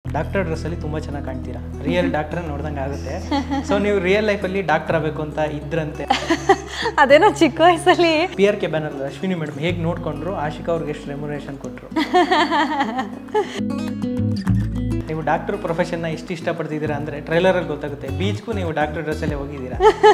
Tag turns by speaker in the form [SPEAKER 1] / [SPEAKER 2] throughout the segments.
[SPEAKER 1] Doctor ಡ್ರೆಸ್ಸಲ್ಲಿ ತುಂಬ ಚೆನ್ನಾಗಿ ಕಾಣ್ತೀರಾ, real doctor ನೋಡ್ದಂಗೆ ಆಗುತ್ತೆ. ಸೊ ನೀವು ರಿಯಲ್ ಲೈಫಲ್ಲಿ ಡಾಕ್ಟರ್ ಆಗಬೇಕು ಅಂತ ಇದ್ರಂತೆ.
[SPEAKER 2] ಅದೇನೋ ಚಿಕ್ಕ ವಯಸ್ಸಲ್ಲಿ
[SPEAKER 1] PRK ಬ್ಯಾನರ್ ಅಶ್ವಿನಿ ಮೇಡಮ್ ಹೇಗೆ ನೋಡ್ಕೊಂಡ್ರು, ಆಶಿಕಾ ಅವ್ರಿಗೆ ಎಷ್ಟು ರೆಮ್ಯುನರೇಷನ್ ಕೊಟ್ಟರು? ನೀವು ಡಾಕ್ಟರ್ ಪ್ರೊಫೆಷನ್ನ ಎಷ್ಟು ಇಷ್ಟಪಡ್ತಿದ್ದೀರಾ ಅಂದರೆ ಟ್ರೈಲರಲ್ಲಿ ಗೊತ್ತಾಗುತ್ತೆ. ಬೀಚ್ಗೂ ನೀವು ಡಾಕ್ಟರ್ ಡ್ರೆಸ್ಸಲ್ಲೇ ಹೋಗಿದ್ದೀರಾ.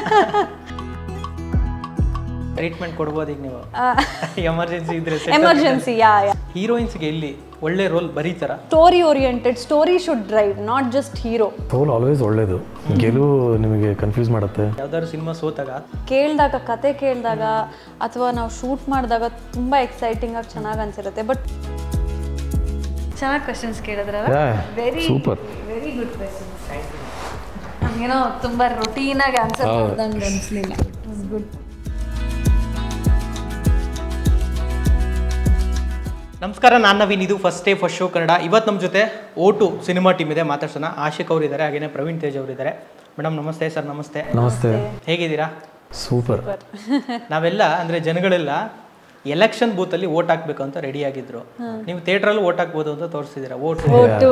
[SPEAKER 1] ಟ್ರೀಟ್ಮೆಂಟ್ ಕೊಡ್ಬೋದು ಈಗ ನೀವು, ಎಮರ್ಜೆನ್ಸಿ ಇದ್ರೆ.
[SPEAKER 2] ಎಮರ್ಜೆನ್ಸಿ
[SPEAKER 1] ಹೀರೋಯಿನ್ಸ್ಗೆ ಎಲ್ಲಿ ಒಳ್ಳೆ ರೋಲ್ ಬರೀತಾರ?
[SPEAKER 2] Story oriented, story should drive, not just hero.
[SPEAKER 3] Role always ಒಳ್ಳೇದು, ಗೆಲುವು ನಿಮಗೆ ಕನ್ಫ್ಯೂಸ್ ಮಾಡುತ್ತೆ.
[SPEAKER 1] ಯಾವ್ದಾದ್ರು ಸಿನಿಮಾ ಸೋತಾಗ
[SPEAKER 2] ಕೇಳಿದಾಗ, ಕತೆ ಕೇಳಿದಾಗ ಅಥವಾ ನಾವು ಶೂಟ್ ಮಾಡಿದಾಗ ತುಂಬ ಎಕ್ಸೈಟಿಂಗ್ ಆಗಿ ಚೆನ್ನಾಗಿ ಅನ್ಸಿರುತ್ತೆ. ಬಟ್ ಚೆನ್ನಾಗಿ ಕ್ವೆಶನ್ಸ್ ಕೇಳಿದ್ರೆ
[SPEAKER 3] ಸೂಪರ್,
[SPEAKER 2] ವೆರಿ ಗುಡ್ ಕ್ವೆಶನ್ಸ್. ನಮಗೇನೋ ತುಂಬ ರೊಟೀನಾಗಿ ಆನ್ಸರ್ ಮಾಡ್ದಂಗೆ ಅನಿಸ್ಲಿಲ್ಲ. ಗುಡ್.
[SPEAKER 1] ನಮಸ್ಕಾರ, ನಾನು ನವೀನ್. ಇದು first day first show Kannada. ಇವತ್ತು ನಮ್ಮ ಜೊತೆ O2 ಸಿನಿಮಾ ಟೀಮ್ ಇದೆ, ಮಾತಾಡ್ಸೋಣ. ಆಶಿಕ್ ಅವರು ಇದ್ದಾರೆ, ಹಾಗೇನೆ ಪ್ರವೀಣ್ ತೇಜ್ ಅವರು ಇದ್ದಾರೆ. ಮೇಡಮ್ ನಮಸ್ತೆ. ಸರ್ ನಮಸ್ತೆ.
[SPEAKER 3] ನಮಸ್ತೆ.
[SPEAKER 1] ಹೇಗಿದ್ದೀರಾ?
[SPEAKER 3] ಸೂಪರ್.
[SPEAKER 1] ನಾವೆಲ್ಲ ಅಂದರೆ ಜನಗಳೆಲ್ಲ ಎಲೆಕ್ಷನ್ ಬೂತಲ್ಲಿ ಓಟ್ ಹಾಕ್ಬೇಕು ಅಂತ ರೆಡಿ ಆಗಿದ್ರು. ನೀವು ಥಿಯೇಟ್ರಲ್ಲಿ ಓಟ್ ಹಾಕ್ಬೋದು ಅಂತ ತೋರಿಸಿದ್ದೀರಾ. O2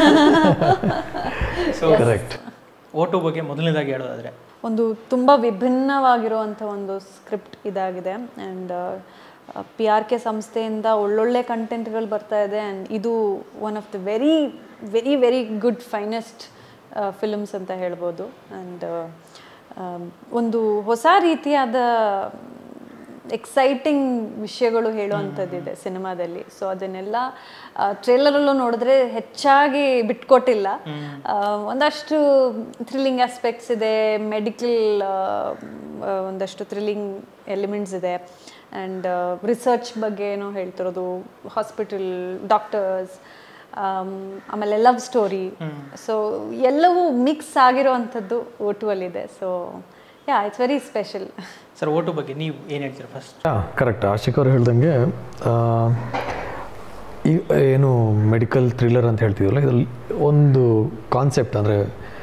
[SPEAKER 1] so correct. O2 ಬಗ್ಗೆ ಮೊದಲನೇದಾಗಿ ಹೇಳೋದಾದರೆ
[SPEAKER 2] ಒಂದು ತುಂಬ ವಿಭಿನ್ನವಾಗಿರುವಂಥ ಒಂದು ಸ್ಕ್ರಿಪ್ಟ್ ಇದಾಗಿದೆ. ಆ್ಯಂಡ್ PRK ಸಂಸ್ಥೆಯಿಂದ ಒಳ್ಳೊಳ್ಳೆ ಕಂಟೆಂಟ್ಗಳು ಬರ್ತಾ ಇದೆ. ಆ್ಯಂಡ್ ಇದು one of the very very very good finest films ಅಂತ ಹೇಳ್ಬೋದು. ಆ್ಯಂಡ್ ಒಂದು ಹೊಸ ರೀತಿಯಾದ ಎಕ್ಸೈಟಿಂಗ್ ವಿಷಯಗಳು ಹೇಳುವಂಥದ್ದಿದೆ ಸಿನಿಮಾದಲ್ಲಿ. ಸೊ ಅದನ್ನೆಲ್ಲ ಟ್ರೇಲರಲ್ಲೂ ನೋಡಿದ್ರೆ ಹೆಚ್ಚಾಗಿ ಬಿಟ್ಕೊಟ್ಟಿಲ್ಲ. ಒಂದಷ್ಟು ಥ್ರಿಲ್ಲಿಂಗ್ ಆಸ್ಪೆಕ್ಟ್ಸ್ ಇದೆ, ಮೆಡಿಕಲ್ ಒಂದಷ್ಟು ಥ್ರಿಲ್ಲಿಂಗ್ ಎಲಿಮೆಂಟ್ಸ್ ಇದೆ. ಆ್ಯಂಡ್ ರಿಸರ್ಚ್ ಬಗ್ಗೆ ಏನೋ ಹೇಳ್ತಿರೋದು, ಹಾಸ್ಪಿಟಲ್, ಡಾಕ್ಟರ್ಸ್, ಆಮೇಲೆ ಲವ್ ಸ್ಟೋರಿ. ಸೊ ಎಲ್ಲವೂ ಮಿಕ್ಸ್ ಆಗಿರೋ ಅಂಥದ್ದು O2 ಅಲ್ಲಿದೆ. So it's very special.
[SPEAKER 1] Sir O2 ಬಗ್ಗೆ ನೀವು ಏನು ಹೇಳ್ತೀರಾ ಫಸ್ಟ್?
[SPEAKER 3] ಕರೆಕ್ಟ್. ಆಶಿಕ್ ಅವ್ರು ಹೇಳ್ದಂಗೆ ಈ ಏನು ಮೆಡಿಕಲ್ ಥ್ರಿಲ್ಲರ್ ಅಂತ ಹೇಳ್ತಿದ್ವಲ್ಲ, ಇದರಲ್ಲಿ ಒಂದು ಕಾನ್ಸೆಪ್ಟ್ ಅಂದರೆ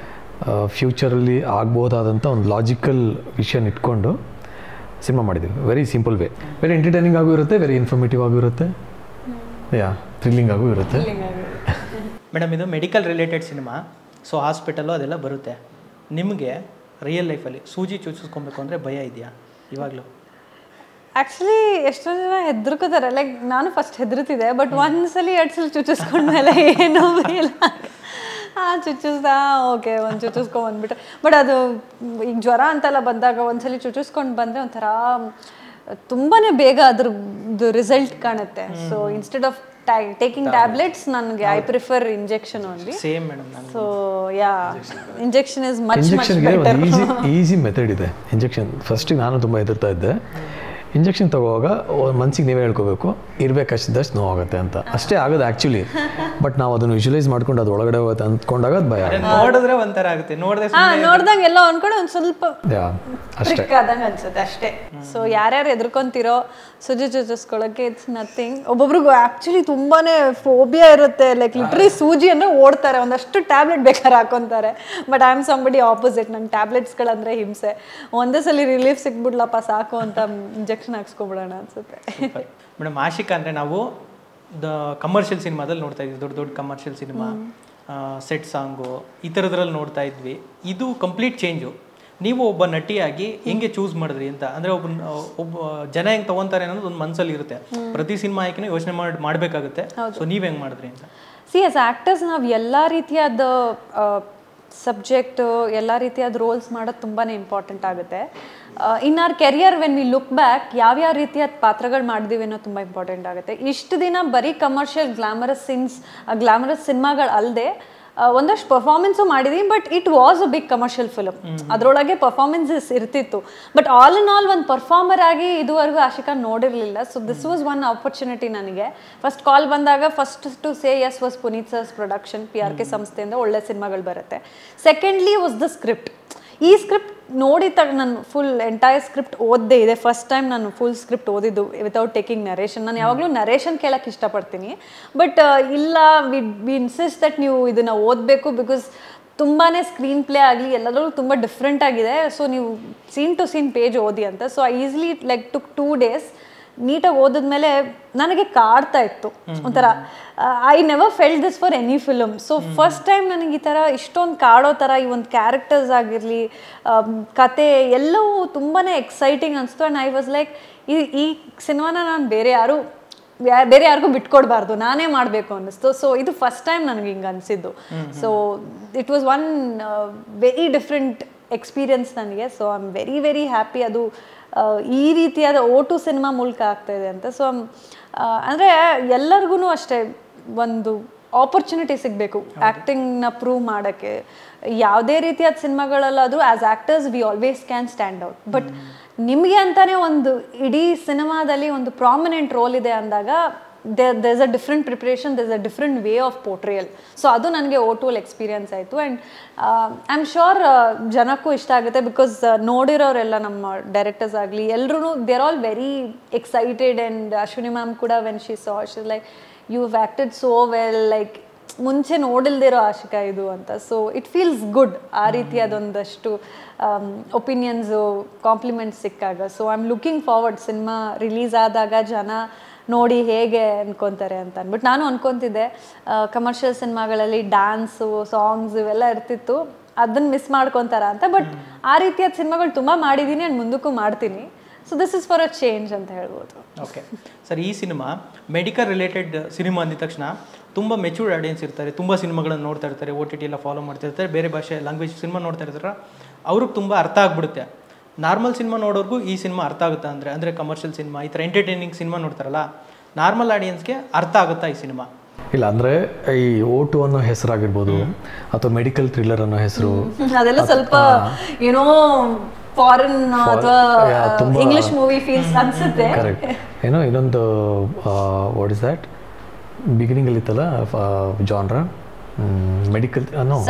[SPEAKER 3] ಫ್ಯೂಚರಲ್ಲಿ ಆಗ್ಬೋದಾದಂಥ ಒಂದು ಲಾಜಿಕಲ್ ವಿಷಯನ ಇಟ್ಕೊಂಡು ಸಿನಿಮಾ ಮಾಡಿದ್ದೀವಿ. Very simple way, very entertaining ಆಗೂ ಇರುತ್ತೆ, ವೆರಿ ಇನ್ಫಾರ್ಮೇಟಿವ್ ಆಗೂ ಇರುತ್ತೆ, ಥ್ರಿಲ್ಲಿಂಗ್ ಆಗೂ ಇರುತ್ತೆ.
[SPEAKER 1] ಮೇಡಮ್ ಇದು ಮೆಡಿಕಲ್ ರಿಲೇಟೆಡ್ ಸಿನಿಮಾ, ಸೊ ಹಾಸ್ಪಿಟಲ್ಲು ಅದೆಲ್ಲ ಬರುತ್ತೆ. ನಿಮಗೆ ರಿಯಲ್ ಲೈಫಲ್ಲಿ ಸೂಜಿ ಚುಚ್ಚಿಸ್ಕೊಬೇಕು ಅಂದರೆ ಭಯ ಇದೆಯಾ ಇವಾಗಲೂ?
[SPEAKER 2] ಆ್ಯಕ್ಚುಲಿ ಎಷ್ಟೊಂದು ಜನ ಹೆದರ್ಕೋತಾರೆ. ಲೈಕ್ ನಾನು ಫಸ್ಟ್ ಹೆದರ್ತಿದ್ದೆ, ಬಟ್ ಒಂದ್ಸಲಿ 2 ಸಲ ಚುಚ್ಚಿಸ್ಕೊಂಡ್ಮೇಲೆ ಏನೂ ಇಲ್ಲ. ಚುಚ್ಚಿಸ್ದಾ ಓಕೆ, ಒಂದು ಚುಚ್ಚಿಸ್ಕೊಂಡ್ಬಂದ್ಬಿಟ್ರೆ. ಬಟ್ ಅದು ಈಗ ಜ್ವರ ಅಂತೆಲ್ಲ ಬಂದಾಗ ಒಂದ್ಸಲಿ ಚುಚ್ಚಿಸ್ಕೊಂಡು ಬಂದರೆ ಒಂಥರ ತುಂಬಾ ಬೇಗ ಅದ್ರದ್ದು ರಿಸಲ್ಟ್ ಕಾಣುತ್ತೆ. So instead of taking tablets ನನಗೆ I prefer injection only.
[SPEAKER 1] Same madam.
[SPEAKER 2] So injection is much
[SPEAKER 3] ಇಂಜೆಕ್ಷನ್ಗೆ ಒಂದು ಈಸಿ ಮೆಥಡ್ ಇದೆ. ಇಂಜೆಕ್ಷನ್ ಫಸ್ಟಿಗೆ ನಾನು ತುಂಬ ಹೆದರ್ತಾ ಇದ್ದೆ. ಇಂಜೆಕ್ಷನ್ ತಗೋವಾಗ ಮನ್ಸಿಗೆ ನೀವೇ ಹೇಳ್ಕೋಬೇಕು, ಇರಬೇಕಷ್ಟಿದ್ದಷ್ಟು ನೋವಾಗುತ್ತೆ ಅಂತ. ಅಷ್ಟೇ ಆಗೋದು ಆ್ಯಕ್ಚುಲಿ. ಬಟ್ ನಾವು ಅದನ್ನು ವಿಜುವಲೈಸ್ ಮಾಡ್ಕೊಂಡು ಅದು ಒಳಗಡೆ ಹೋಗುತ್ತೆ ಅಂದ್ಕೊಂಡಾಗ ಅದು ಭಯ.
[SPEAKER 1] ನೋಡಿದ್ರೆ ಒಂಥರ ಆಗುತ್ತೆ,
[SPEAKER 2] ನೋಡ್ದಂಗೆ ಎಲ್ಲ ಅನ್ಕೊಂಡು ಒಂದು ಸ್ವಲ್ಪ
[SPEAKER 3] ಅಷ್ಟೇ
[SPEAKER 2] ಆದಂಗೆ ಅನ್ಸುತ್ತೆ ಅಷ್ಟೇ. ಸೊ ಯಾರ್ಯಾರು ಎದ್ರಕೊಂತಿರೋ ಸುಜಿ ಚುಚ್ಚಿಸ್ಕೊಳ್ಳೋಕ್ಕೆ ಇಟ್ಸ್ ನಥಿಂಗ್. ಒಬ್ಬೊಬ್ರಿಗೂ ಆ್ಯಕ್ಚುಲಿ ತುಂಬಾ ಫೋಬಿಯಾ ಇರುತ್ತೆ. ಲೈಕ್ ಲಿಟ್ರಲಿ ಸೂಜಿ ಅಂದರೆ ಓಡ್ತಾರೆ, ಒಂದಷ್ಟು ಟ್ಯಾಬ್ಲೆಟ್ ಬೇಕಾದ್ರೆ ಹಾಕೊತಾರೆ. But I am somebody opposite. ನಂಗೆ ಟ್ಯಾಬ್ಲೆಟ್ಸ್ಗಳಂದರೆ ಹಿಂಸೆ. ಒಂದೇ ಸಲ ರಿಲೀಫ್ ಸಿಕ್ಬಿಡ್ಲಪ್ಪ ಸಾಕು ಅಂತ ಇಂಜೆಕ್ಷನ್ ಹಾಕ್ಸ್ಕೊಬಿಡೋಣ ಅನ್ಸುತ್ತೆ.
[SPEAKER 1] ಮೇಡಮ್ ಆಶಿಕಾ ಅಂದರೆ ನಾವು ಕಮರ್ಷಿಯಲ್ ಸಿನಿಮಾದಲ್ಲಿ ನೋಡ್ತಾ ಇದ್ವಿ, ದೊಡ್ಡ ದೊಡ್ಡ ಕಮರ್ಷಿಯಲ್ ಸಿನಿಮಾ, ಸೆಟ್ ಸಾಂಗು ಈ ಥರದ್ರಲ್ಲಿ ನೋಡ್ತಾ ಇದ್ವಿ. ಇದು ಕಂಪ್ಲೀಟ್ ಚೇಂಜು. ನೀವು ಒಬ್ಬ ನಟಿಯಾಗಿ ಹೆಂಗೆ ಚೂಸ್ ಮಾಡಿದ್ರಿ ಅಂತ ಅಂದರೆ ಒಬ್ಬ ಜನ ಹೆಂಗೆ ತೊಗೊತಾರೆ ಅನ್ನೋದು ಒಂದು ಮನಸ್ಸಲ್ಲಿ ಇರುತ್ತೆ. ಪ್ರತಿ ಸಿನಿಮಾ ಆಯ್ಕೆ ಯೋಚನೆ ಮಾಡಬೇಕಾಗುತ್ತೆ. ಸೊ ನೀವು ಹೆಂಗೆ ಮಾಡಿದ್ರಿ ಅಂತ?
[SPEAKER 2] ಆಸ್ ಆ್ಯಕ್ಟರ್ಸ್ ನಾವು ಎಲ್ಲ ರೀತಿಯಾದ ಸಬ್ಜೆಕ್ಟ್, ಎಲ್ಲ ರೀತಿಯಾದ ರೋಲ್ಸ್ ಮಾಡೋದು ತುಂಬಾ ಇಂಪಾರ್ಟೆಂಟ್ ಆಗುತ್ತೆ. In our career when we look back ಯಾವ್ಯಾವ ರೀತಿಯಾದ ಪಾತ್ರಗಳು ಮಾಡಿದೀವಿ ಅನ್ನೋ ತುಂಬ ಇಂಪಾರ್ಟೆಂಟ್ ಆಗುತ್ತೆ. ಇಷ್ಟು ದಿನ ಬರೀ ಕಮರ್ಷಿಯಲ್ ಗ್ಲಾಮರಸ್ ಸಿನಿಮಾಗಳು ಅಲ್ಲದೆ ಒಂದಷ್ಟು ಪರ್ಫಾರ್ಮೆನ್ಸು ಮಾಡಿದೀವಿ. But it was a big commercial film. ಅದರೊಳಗೆ ಪರ್ಫಾರ್ಮೆನ್ಸಸ್ ಇರ್ತಿತ್ತು. ಬಟ್ ಆಲ್ ಇನ್ ಆಲ್ ಒಂದು ಪರ್ಫಾರ್ಮರ್ ಆಗಿ ಇದುವರೆಗೂ ಆಶಿಕಾ ನೋಡಿರಲಿಲ್ಲ. So this was one opportunity ನನಗೆ. ಫಸ್ಟ್ ಕಾಲ್ ಬಂದಾಗ first to say yes was Puneeth sir's production, PRK ಸಂಸ್ಥೆಯಿಂದ ಒಳ್ಳೆ ಸಿನಿಮಾಗಳು ಬರುತ್ತೆ. Secondly was the script. ಈ ಸ್ಕ್ರಿಪ್ಟ್ ನೋಡಿದಾಗ ನಾನು ಫುಲ್ ಎಂಟೈರ್ ಸ್ಕ್ರಿಪ್ಟ್ ಓದ್ದೇ ಇದೆ. ಫಸ್ಟ್ ಟೈಮ್ ನಾನು ಫುಲ್ ಸ್ಕ್ರಿಪ್ಟ್ ಓದಿದ್ದು ವಿತೌಟ್ ಟೇಕಿಂಗ್ ನರೇಷನ್. ನಾನು ಯಾವಾಗಲೂ ನರೇಷನ್ ಕೇಳೋಕ್ಕೆ ಇಷ್ಟಪಡ್ತೀನಿ. ಬಟ್ ಇಲ್ಲ, ವಿ ಇನ್ಸಿಸ್ಟ್ ದಟ್ ನೀವು ಇದನ್ನು ಓದಬೇಕು. ಬಿಕಾಸ್ ತುಂಬಾ ಸ್ಕ್ರೀನ್ ಪ್ಲೇ ಆಗಲಿ ಎಲ್ಲದರಲ್ಲೂ ತುಂಬ ಡಿಫ್ರೆಂಟ್ ಆಗಿದೆ. ಸೊ ನೀವು ಸೀನ್ ಟು ಸೀನ್ ಪೇಜ್ ಓದಿ ಅಂತ. So I easily like took 2 days ನೀಟಾಗಿ ಓದಿದ್ಮೇಲೆ ನನಗೆ ಕಾಡ್ತಾ ಇತ್ತು ಒಂಥರ. I never felt this for any film. So first time ನನಗೆ ಈ ಥರ ಇಷ್ಟೊಂದು ಕಾಡೋ ಥರ ಈ ಒಂದು ಕ್ಯಾರೆಕ್ಟರ್ಸ್ ಆಗಿರಲಿ, ಕತೆ ಎಲ್ಲವೂ ತುಂಬಾ ಎಕ್ಸೈಟಿಂಗ್ ಅನಿಸ್ತು. ಆ್ಯಂಡ್ ಐ ವಾಸ್ ಲೈಕ್ ಈ ಸಿನಿಮಾನ ನಾನು ಬೇರೆ ಯಾರಿಗೂ ಬಿಟ್ಕೊಡ್ಬಾರ್ದು, ನಾನೇ ಮಾಡಬೇಕು ಅನ್ನಿಸ್ತು. ಸೊ ಇದು ಫಸ್ಟ್ ಟೈಮ್ ನನಗೆ ಹಿಂಗೆ ಅನಿಸಿದ್ದು. So it was one very different experience ನನಗೆ. So I am very very happy ಅದು ಈ ರೀತಿಯಾದ O2 ಸಿನಿಮಾ ಮೂಲಕ ಆಗ್ತಾಯಿದೆ ಅಂತ. ಸೊ ಅಂದರೆ ಎಲ್ಲರಿಗೂ ಅಷ್ಟೇ ಒಂದು ಆಪರ್ಚುನಿಟಿ ಸಿಗಬೇಕು ಆ್ಯಕ್ಟಿಂಗ್ನ ಪ್ರೂವ್ ಮಾಡೋಕ್ಕೆ. ಯಾವುದೇ ರೀತಿಯಾದ ಸಿನಿಮಾಗಳಲ್ಲಾದರೂ as actors we always can stand out. But ನಿಮಗೆ ಅಂತಾನೆ ಒಂದು ಇಡೀ ಸಿನಿಮಾದಲ್ಲಿ ಒಂದು ಪ್ರಾಮಿನೆಂಟ್ ರೋಲ್ ಇದೆ ಅಂದಾಗ there's a different preparation, there's a different way of portrayal. So ಅದು ನನಗೆ O2 ಎಕ್ಸ್ಪೀರಿಯನ್ಸ್ ಆಯಿತು. ಆ್ಯಂಡ್ ಐ ಆಮ್ ಶ್ಯೂರ್ ಜನಕ್ಕೂ ಇಷ್ಟ ಆಗುತ್ತೆ, ಬಿಕಾಸ್ ನೋಡಿರೋರೆಲ್ಲ ನಮ್ಮ ಡೈರೆಕ್ಟರ್ಸ್ ಆಗಲಿ ಎಲ್ಲರೂ they are all very excited. And Ashwini ma'am ಕೂಡ when she saw she like you have acted so well, like ಮುಂಚೆ ನೋಡಿಲ್ದಿರೋ ಆಶಿಕಾ ಇದು ಅಂತ. ಸೊ ಇಟ್ ಫೀಲ್ಸ್ ಗುಡ್ ಆ ರೀತಿಯಾದೊಂದಷ್ಟು ಒಪಿನಿಯನ್ಸು ಕಾಂಪ್ಲಿಮೆಂಟ್ಸ್ ಸಿಕ್ಕಾಗ. So I am looking forward ಸಿನಿಮಾ ರಿಲೀಸ್ ಆದಾಗ ಜನ ನೋಡಿ ಹೇಗೆ ಅನ್ಕೊತಾರೆ ಅಂತ ಅಂದ್ಬಿಟ್ಟು. ನಾನು ಅನ್ಕೊತಿದ್ದೆ ಕಮರ್ಷಿಯಲ್ ಸಿನಿಮಾಗಳಲ್ಲಿ ಡ್ಯಾನ್ಸು ಸಾಂಗ್ಸ್ ಇವೆಲ್ಲ ಇರ್ತಿತ್ತು, ಅದನ್ನು ಮಿಸ್ ಮಾಡ್ಕೊತಾರ ಅಂತ. ಬಟ್ ಆ ರೀತಿಯಾದ ಸಿನಿಮಾಗಳು ತುಂಬ ಮಾಡಿದ್ದೀನಿ ಆ್ಯಂಡ್ ಮುಂದಕ್ಕೂ ಮಾಡ್ತೀನಿ. So this is for a change ಅಂತ ಹೇಳ್ಬೋದು.
[SPEAKER 1] ಓಕೆ ಸರ್, ಈ ಸಿನಿಮಾ ಮೆಡಿಕಲ್ ರಿಲೇಟೆಡ್ ಸಿನಿಮಾ ಅಂದಿದ ತಕ್ಷಣ ತುಂಬ ಮೆಚೂರ್ಡ್ ಆಡಿಯನ್ಸ್ ಇರ್ತಾರೆ, ತುಂಬ ಸಿನಿಮಾಗಳನ್ನು ನೋಡ್ತಾ ಇರ್ತಾರೆ, OTT ಎಲ್ಲ ಫಾಲೋ ಮಾಡ್ತಾ ಇರ್ತಾರೆ, ಬೇರೆ ಭಾಷೆ ಲ್ಯಾಂಗ್ವೇಜ್ ಸಿನಿಮಾ ನೋಡ್ತಾ ಇರ್ತಾರೆ, ಅವ್ರಿಗೆ ತುಂಬ ಅರ್ಥ ಆಗ್ಬಿಡುತ್ತೆ. ನಾರ್ಮಲ್ ಸಿನಿಮಾ ನೋಡೋರ್ಗೂ ಈ ಸಿನಿಮಾ ಅರ್ಥ ಆಗುತ್ತಾ ಅಂದರೆ ಕಮರ್ಷಿಯಲ್ ಸಿನಿಮಾ ಈ ಥರ ಎಂಟರ್ಟೈನಿಂಗ್ ಸಿನಿಮಾ ನೋಡ್ತಾರಲ್ಲ, ನಾರ್ಮಲ್ ಆಡಿಯನ್ಸ್ಗೆ ಅರ್ಥ ಆಗುತ್ತಾ ಈ ಸಿನಿಮಾ?
[SPEAKER 3] ಇಲ್ಲ, ಅಂದರೆ ಈ O2 ಅನ್ನೋ ಹೆಸರಾಗಿರ್ಬೋದು ಅಥವಾ ಮೆಡಿಕಲ್ ಥ್ರಿಲ್ಲರ್ ಅನ್ನೋ ಹೆಸರು
[SPEAKER 2] ಅದೆಲ್ಲ ಸ್ವಲ್ಪ ಏನೋ ಫಾರಿನ್ ಅಥವಾ ಇಂಗ್ಲಿಷ್ ಮೂವಿ ಫೀಲ್ಸ್ ಅನ್ಸುತ್ತೆ.
[SPEAKER 3] ಕರೆಕ್ಟ್. ಏನೋ ಇನ್ನೊಂದು ವಾಟ್ ಇಸ್ ದ್ಯಾಟ್ ಬಿಗಿನಿಂಗಲ್ಲಿ ಇತ್ತಲ್ಲ ಜಾನ್ರ ಮೆಡಿಕಲ್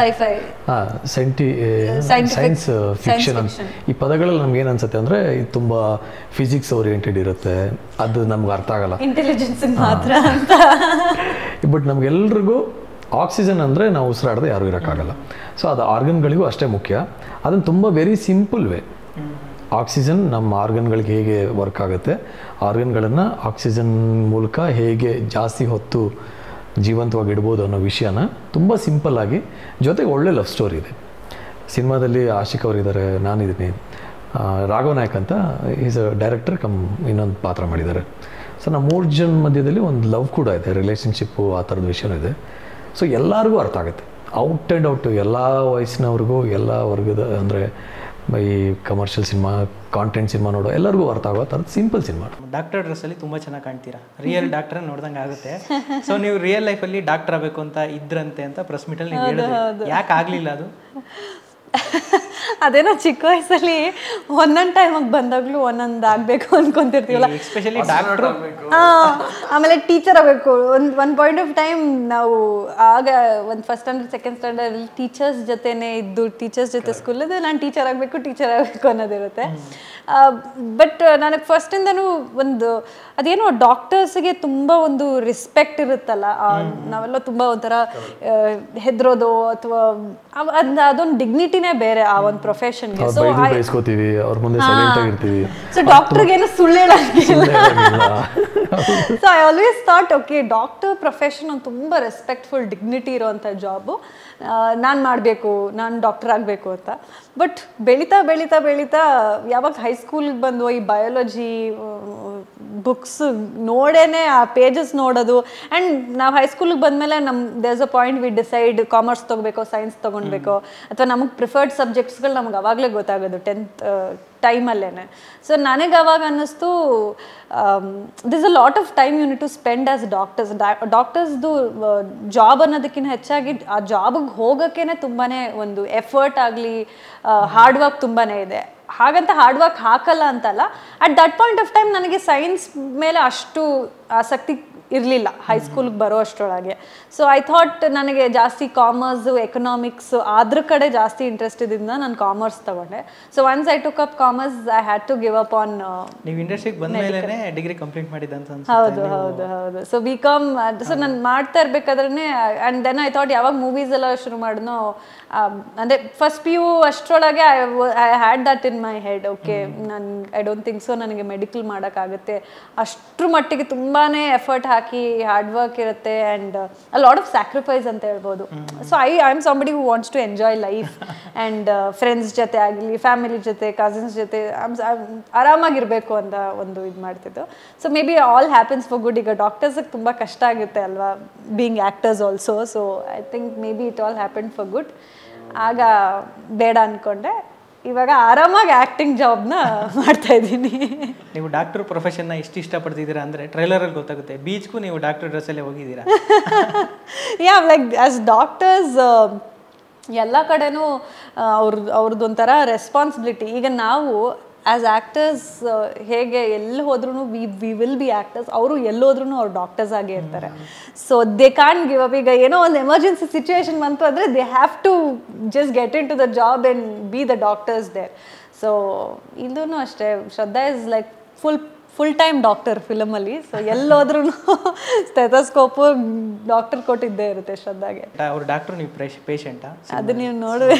[SPEAKER 3] ಸೈನ್ಸ್ ಫಿಕ್ಷನ್ ಅಂತ. ಈ ಪದಗಳಲ್ಲಿ ನಮ್ಗೆ ಏನು ಅನ್ಸುತ್ತೆ ಅಂದರೆ ಇದು ತುಂಬ ಫಿಸಿಕ್ಸ್ ಓರಿಯೆಂಟೆಡ್ ಇರುತ್ತೆ, ಅದು ನಮ್ಗೆ ಅರ್ಥ ಆಗಲ್ಲ,
[SPEAKER 2] ಇಂಟೆಲಿಜೆನ್ಸ್ ಮಾತ್ರ ಅಂತ.
[SPEAKER 3] ಬಟ್ ನಮ್ಗೆಲ್ರಿಗೂ ಆಕ್ಸಿಜನ್ ಅಂದರೆ ನಾವು ಉಸಿರಾಡದೆ ಯಾರೂ ಇರೋಕ್ಕಾಗಲ್ಲ. ಸೊ ಅದು ಆರ್ಗನ್ಗಳಿಗೂ ಅಷ್ಟೇ ಮುಖ್ಯ. ಅದನ್ನು ತುಂಬ ವೆರಿ ಸಿಂಪಲ್ ವೇ, ಆಕ್ಸಿಜನ್ ನಮ್ಮ ಆರ್ಗನ್ಗಳಿಗೆ ಹೇಗೆ ವರ್ಕ್ ಆಗುತ್ತೆ, ಆರ್ಗನ್ಗಳನ್ನು ಆಕ್ಸಿಜನ್ ಮೂಲಕ ಹೇಗೆ ಜಾಸ್ತಿ ಹೊತ್ತು ಜೀವಂತವಾಗಿ ಇಡ್ಬೋದು ಅನ್ನೋ ವಿಷಯನ ತುಂಬ ಸಿಂಪಲ್ಲಾಗಿ, ಜೊತೆಗೆ ಒಳ್ಳೆ ಲವ್ ಸ್ಟೋರಿ ಇದೆ. ಸಿನಿಮಾದಲ್ಲಿ ಆಶಿಕ್ ಅವರಿದ್ದಾರೆ, ನಾನಿದ್ದೀನಿ, ರಾಘವ್ ನಾಯಕ್ ಅಂತ ಈಸ್ ಅ ಡೈರೆಕ್ಟರ್ ಕಮ್ ಇನ್ನೊಂದು ಪಾತ್ರ ಮಾಡಿದ್ದಾರೆ. ಸೊ ನಮ್ಮ 3 ಜನ ಮಧ್ಯದಲ್ಲಿ ಒಂದು ಲವ್ ಕೂಡ ಇದೆ, ರಿಲೇಷನ್ಶಿಪ್ಪು ಆ ಥರದ ವಿಷಯನೂ ಇದೆ. ಸೊ ಎಲ್ಲರಿಗೂ ಅರ್ಥ ಆಗುತ್ತೆ, ಔಟ್ ಆ್ಯಂಡ್ ಔಟು ಎಲ್ಲ ವಯಸ್ಸಿನವ್ರಿಗೂ ಎಲ್ಲ ವರ್ಗದ, ಅಂದರೆ ಈ ಕಮರ್ಷಿಯಲ್ ಸಿನಿಮಾ ಕಾಂಟೆಂಟ್ ಸಿನಿಮಾ ನೋಡೋ ಎಲ್ಲರಿಗೂ ಅರ್ಥ ಆಗೋ ಥರದ್ದು ಸಿಂಪಲ್ ಸಿನಿಮಾ.
[SPEAKER 1] ಡಾಕ್ಟರ್ ಡ್ರೆಸ್ಸಲ್ಲಿ ತುಂಬ ಚೆನ್ನಾಗಿ ಕಾಣ್ತೀರಾ, ರಿಯಲ್ ಡಾಕ್ಟರ್ ನೋಡ್ದಂಗೆ ಆಗುತ್ತೆ. ಸೊ ನೀವು ರಿಯಲ್ ಲೈಫಲ್ಲಿ ಡಾಕ್ಟರ್ ಆಗಬೇಕು ಅಂತ ಇದ್ರಂತೆ ಅಂತ ಪ್ರೆಸ್ ಮೀಟಲ್ಲಿ ನೀವು ಹೇಳಿದ್ರಿ, ಯಾಕೆ ಆಗಲಿಲ್ಲ ಅದು?
[SPEAKER 2] ಅದೇನೋ ಚಿಕ್ಕ ವಯಸ್ಸಲ್ಲಿ ಒಂದೊಂದು ಟೈಮಿಗೆ ಬಂದಾಗಲೂ ಒಂದೊಂದು ಆಗಬೇಕು ಅನ್ಕೊಂತಿರ್ತೀವಲ್ಲ,
[SPEAKER 1] ಎಸ್ಪೆಷಲಿ ಡಾಕ್ಟ್ರು.
[SPEAKER 2] ಆಮೇಲೆ ಟೀಚರ್ ಆಗಬೇಕು. ಒಂದು ಪಾಯಿಂಟ್ ಆಫ್ ಟೈಮ್ ನಾವು ಆಗ ಒಂದು first standard second standard teachers ಜೊತೆನೇ ಇದ್ದು, ಟೀಚರ್ಸ್ ಜೊತೆ ಸ್ಕೂಲದ್ದು ನಾನು ಟೀಚರ್ ಆಗಬೇಕು ಅನ್ನೋದಿರುತ್ತೆ. ಬಟ್ ನನಗೆ ಫಸ್ಟಿಂದನೂ ಒಂದು ಅದೇನೋ ಡಾಕ್ಟರ್ಸ್ಗೆ ತುಂಬ ಒಂದು ರೆಸ್ಪೆಕ್ಟ್ ಇರುತ್ತಲ್ಲ, ನಾವೆಲ್ಲ ತುಂಬ ಒಂಥರ ಹೆದರೋದು ಅಥವಾ ಅದೊಂದು ಡಿಗ್ನಿಟಿನೇ ಬೇರೆ ಆ ಒಂದು ಪ್ರೊಫೆಷನ್ಗೆ. ಸೊ ಡಾಕ್ಟರ್ಗೇನು ಸುಳ್ಳು ಹೇಳಂಗಿಲ್ಲ. So I always thought okay, doctor profession ಒಂದು ತುಂಬ ರೆಸ್ಪೆಕ್ಟ್ಫುಲ್ ಡಿಗ್ನಿಟಿ ಇರೋವಂಥ ಜಾಬು, ನಾನು ಮಾಡಬೇಕು, ನಾನು ಡಾಕ್ಟರ್ ಆಗಬೇಕು ಅಂತ. ಬಟ್ ಬೆಳೀತಾ ಬೆಳೀತಾ ಬೆಳೀತಾ ಯಾವಾಗ ಹೈಸ್ಕೂಲಿಗೆ ಬಂದು ಈ ಬಯಾಲಜಿ ಬುಕ್ಸ್ ನೋಡೇನೆ ಆ ಪೇಜಸ್ ನೋಡೋದು, ಆ್ಯಂಡ್ ನಾವು ಹೈಸ್ಕೂಲಿಗೆ ಬಂದಮೇಲೆ there's a point we decide commerce ತೊಗೋಬೇಕೋ ಸೈನ್ಸ್ ತೊಗೊಳ್ಬೇಕೋ ಅಥವಾ ನಮಗೆ ಪ್ರಿಫರ್ಡ್ ಸಬ್ಜೆಕ್ಟ್ಸ್ಗಳು ನಮ್ಗೆ ಅವಾಗಲೇ ಗೊತ್ತಾಗೋದು 10th ಟೈಮಲ್ಲೇ. ಸೊ ನನಗೆ ಅವಾಗ ಅನ್ನಿಸ್ತು this a lot of time you need to spend as ಡಾಕ್ಟರ್ಸ್ದು ಜಾಬ್ ಅನ್ನೋದಕ್ಕಿಂತ ಹೆಚ್ಚಾಗಿ ಆ ಜಾಬಿಗೆ ಹೋಗೋಕ್ಕೇ ತುಂಬಾ ಒಂದು ಎಫರ್ಟ್ ಆಗಲಿ ಹಾರ್ಡ್ ವರ್ಕ್ ತುಂಬಾ ಇದೆ. ಹಾಗಂತ ಹಾರ್ಡ್ ವರ್ಕ್ ಹಾಕಲ್ಲ ಅಂತಲ್ಲ, at that point of time ನನಗೆ ಸೈನ್ಸ್ ಮೇಲೆ ಅಷ್ಟು ಆಸಕ್ತಿ ಇರಲಿಲ್ಲ ಹೈಸ್ಕೂಲ್ಗೆ ಬರೋ ಅಷ್ಟರೊಳಗೆ. ಸೊ ಐ ಥಾಟ್ ನನಗೆ ಜಾಸ್ತಿ ಕಾಮರ್ಸು ಎಕನಾಮಿಕ್ಸ್ ಅದ್ರ ಕಡೆ ಜಾಸ್ತಿ ಇಂಟ್ರೆಸ್ಟ್ ಇದ್ದಿಂದ ನಾನು ಕಾಮರ್ಸ್ ತಗೊಂಡೆ. So once I took up commerce I had to give up on.
[SPEAKER 1] ನೀವು ಇಂಡಸ್ಟ್ರಿಗೆ ಬಂದ ಮೇಲೆ ಡಿಗ್ರಿ ಕಂಪ್ಲೀಟ್ ಮಾಡಿದಂತ
[SPEAKER 2] ಹೌದು. ಸೊ BCom ಸೊ ನಾನು ಮಾಡ್ತಾ ಇರ್ಬೇಕಾದ್ರೆ ಆ್ಯಂಡ್ ದೆನ್ ಐ ಥಾಟ್ ಯಾವಾಗ ಮೂವೀಸ್ ಎಲ್ಲ ಶುರು ಮಾಡಿದ್ನೋ ಅಂದರೆ ಫಸ್ಟ್ PU ಅಷ್ಟರೊಳಗೆ I had that in my head. Okay I don't think so ನನಗೆ ಮೆಡಿಕಲ್ ಮಾಡೋಕ್ಕಾಗುತ್ತೆ. ಅಷ್ಟ್ರ ಮಟ್ಟಿಗೆ ತುಂಬಾ ಎಫರ್ಟ್ ಹಾಕಿ ಹಾರ್ಡ್ ವರ್ಕ್ ಇರುತ್ತೆ and a lot of sacrifice ಅಂತ ಹೇಳ್ಬೋದು. So I am somebody who wants to enjoy life and friends ಜೊತೆ ಆಗಲಿ ಫ್ಯಾಮಿಲಿ ಜೊತೆ ಕಸಿನ್ಸ್ ಜೊತೆ ಆರಾಮಾಗಿರಬೇಕು ಅಂತ ಒಂದು ಇದು ಮಾಡ್ತಿದ್ದು. So may be all happens for good. ಈಗ ಡಾಕ್ಟರ್ಸಿಗೆ ತುಂಬ ಕಷ್ಟ ಆಗುತ್ತೆ ಅಲ್ವಾ, being actors also. So I think may be it all happen for good. ಆಗ ಬೇಡ ಅಂದ್ಕೊಂಡೆ. ಇವಾಗ ಆರಾಮಾಗಿ ಆ್ಯಕ್ಟಿಂಗ್ ಜಾಬ್ನ ಮಾಡ್ತಾ ಇದ್ದೀನಿ.
[SPEAKER 1] ನೀವು ಡಾಕ್ಟರ್ ಪ್ರೊಫೆಷನ್ನ ಎಷ್ಟು ಇಷ್ಟಪಡ್ತಿದ್ದೀರಾ ಅಂದರೆ ಟ್ರೈಲರಲ್ಲಿ ಗೊತ್ತಾಗುತ್ತೆ. ಬೀಚ್ಗೂ ನೀವು ಡಾಕ್ಟರ್ ಡ್ರೆಸ್ಸಲ್ಲೇ ಹೋಗಿದ್ದೀರಾ.
[SPEAKER 2] ಯಾ ಲೈಕ್ ಆ್ಯಸ್ ಡಾಕ್ಟರ್ಸ್ ಎಲ್ಲ ಕಡೆನೂ ಅವ್ರದ್ದೊಂಥರ ರೆಸ್ಪಾನ್ಸಿಬಿಲಿಟಿ. ಈಗ ನಾವು ಆ್ಯಸ್ ಆ್ಯಕ್ಟರ್ಸ್ ಹೇಗೆ ಎಲ್ಲಿ ಹೋದ್ರೂ ವಿ ವಿಲ್ ಬಿ ಆ್ಯಕ್ಟರ್ಸ್, ಅವರು ಎಲ್ಲೋದ್ರೂ ಅವ್ರು ಡಾಕ್ಟರ್ಸ್ ಆಗೇ ಇರ್ತಾರೆ. So they can't give up. ಈಗ ಏನೋ ಒಂದು ಎಮರ್ಜೆನ್ಸಿ ಸಿಚುವೇಶನ್ ಬಂತು ಅಂದರೆ they have to just get in to the job and be the doctors there. So ಇದೂ ಅಷ್ಟೇ, Shraddha is like full time doctor ಫಿಲಮಲ್ಲಿ. ಸೊ ಎಲ್ಲೋದ್ರೂ ಸ್ಟೆಥೋಸ್ಕೋಪು ಡಾಕ್ಟರ್ ಕೊಟ್ಟಿದ್ದೇ ಇರುತ್ತೆ ಶ್ರದ್ಧಾಗೆ.
[SPEAKER 1] ಅವ್ರು ಡಾಕ್ಟರ್, ನೀವು ಪೇಷಂಟಾ?
[SPEAKER 2] ಅದು ನೀವು ನೋಡುವೆ.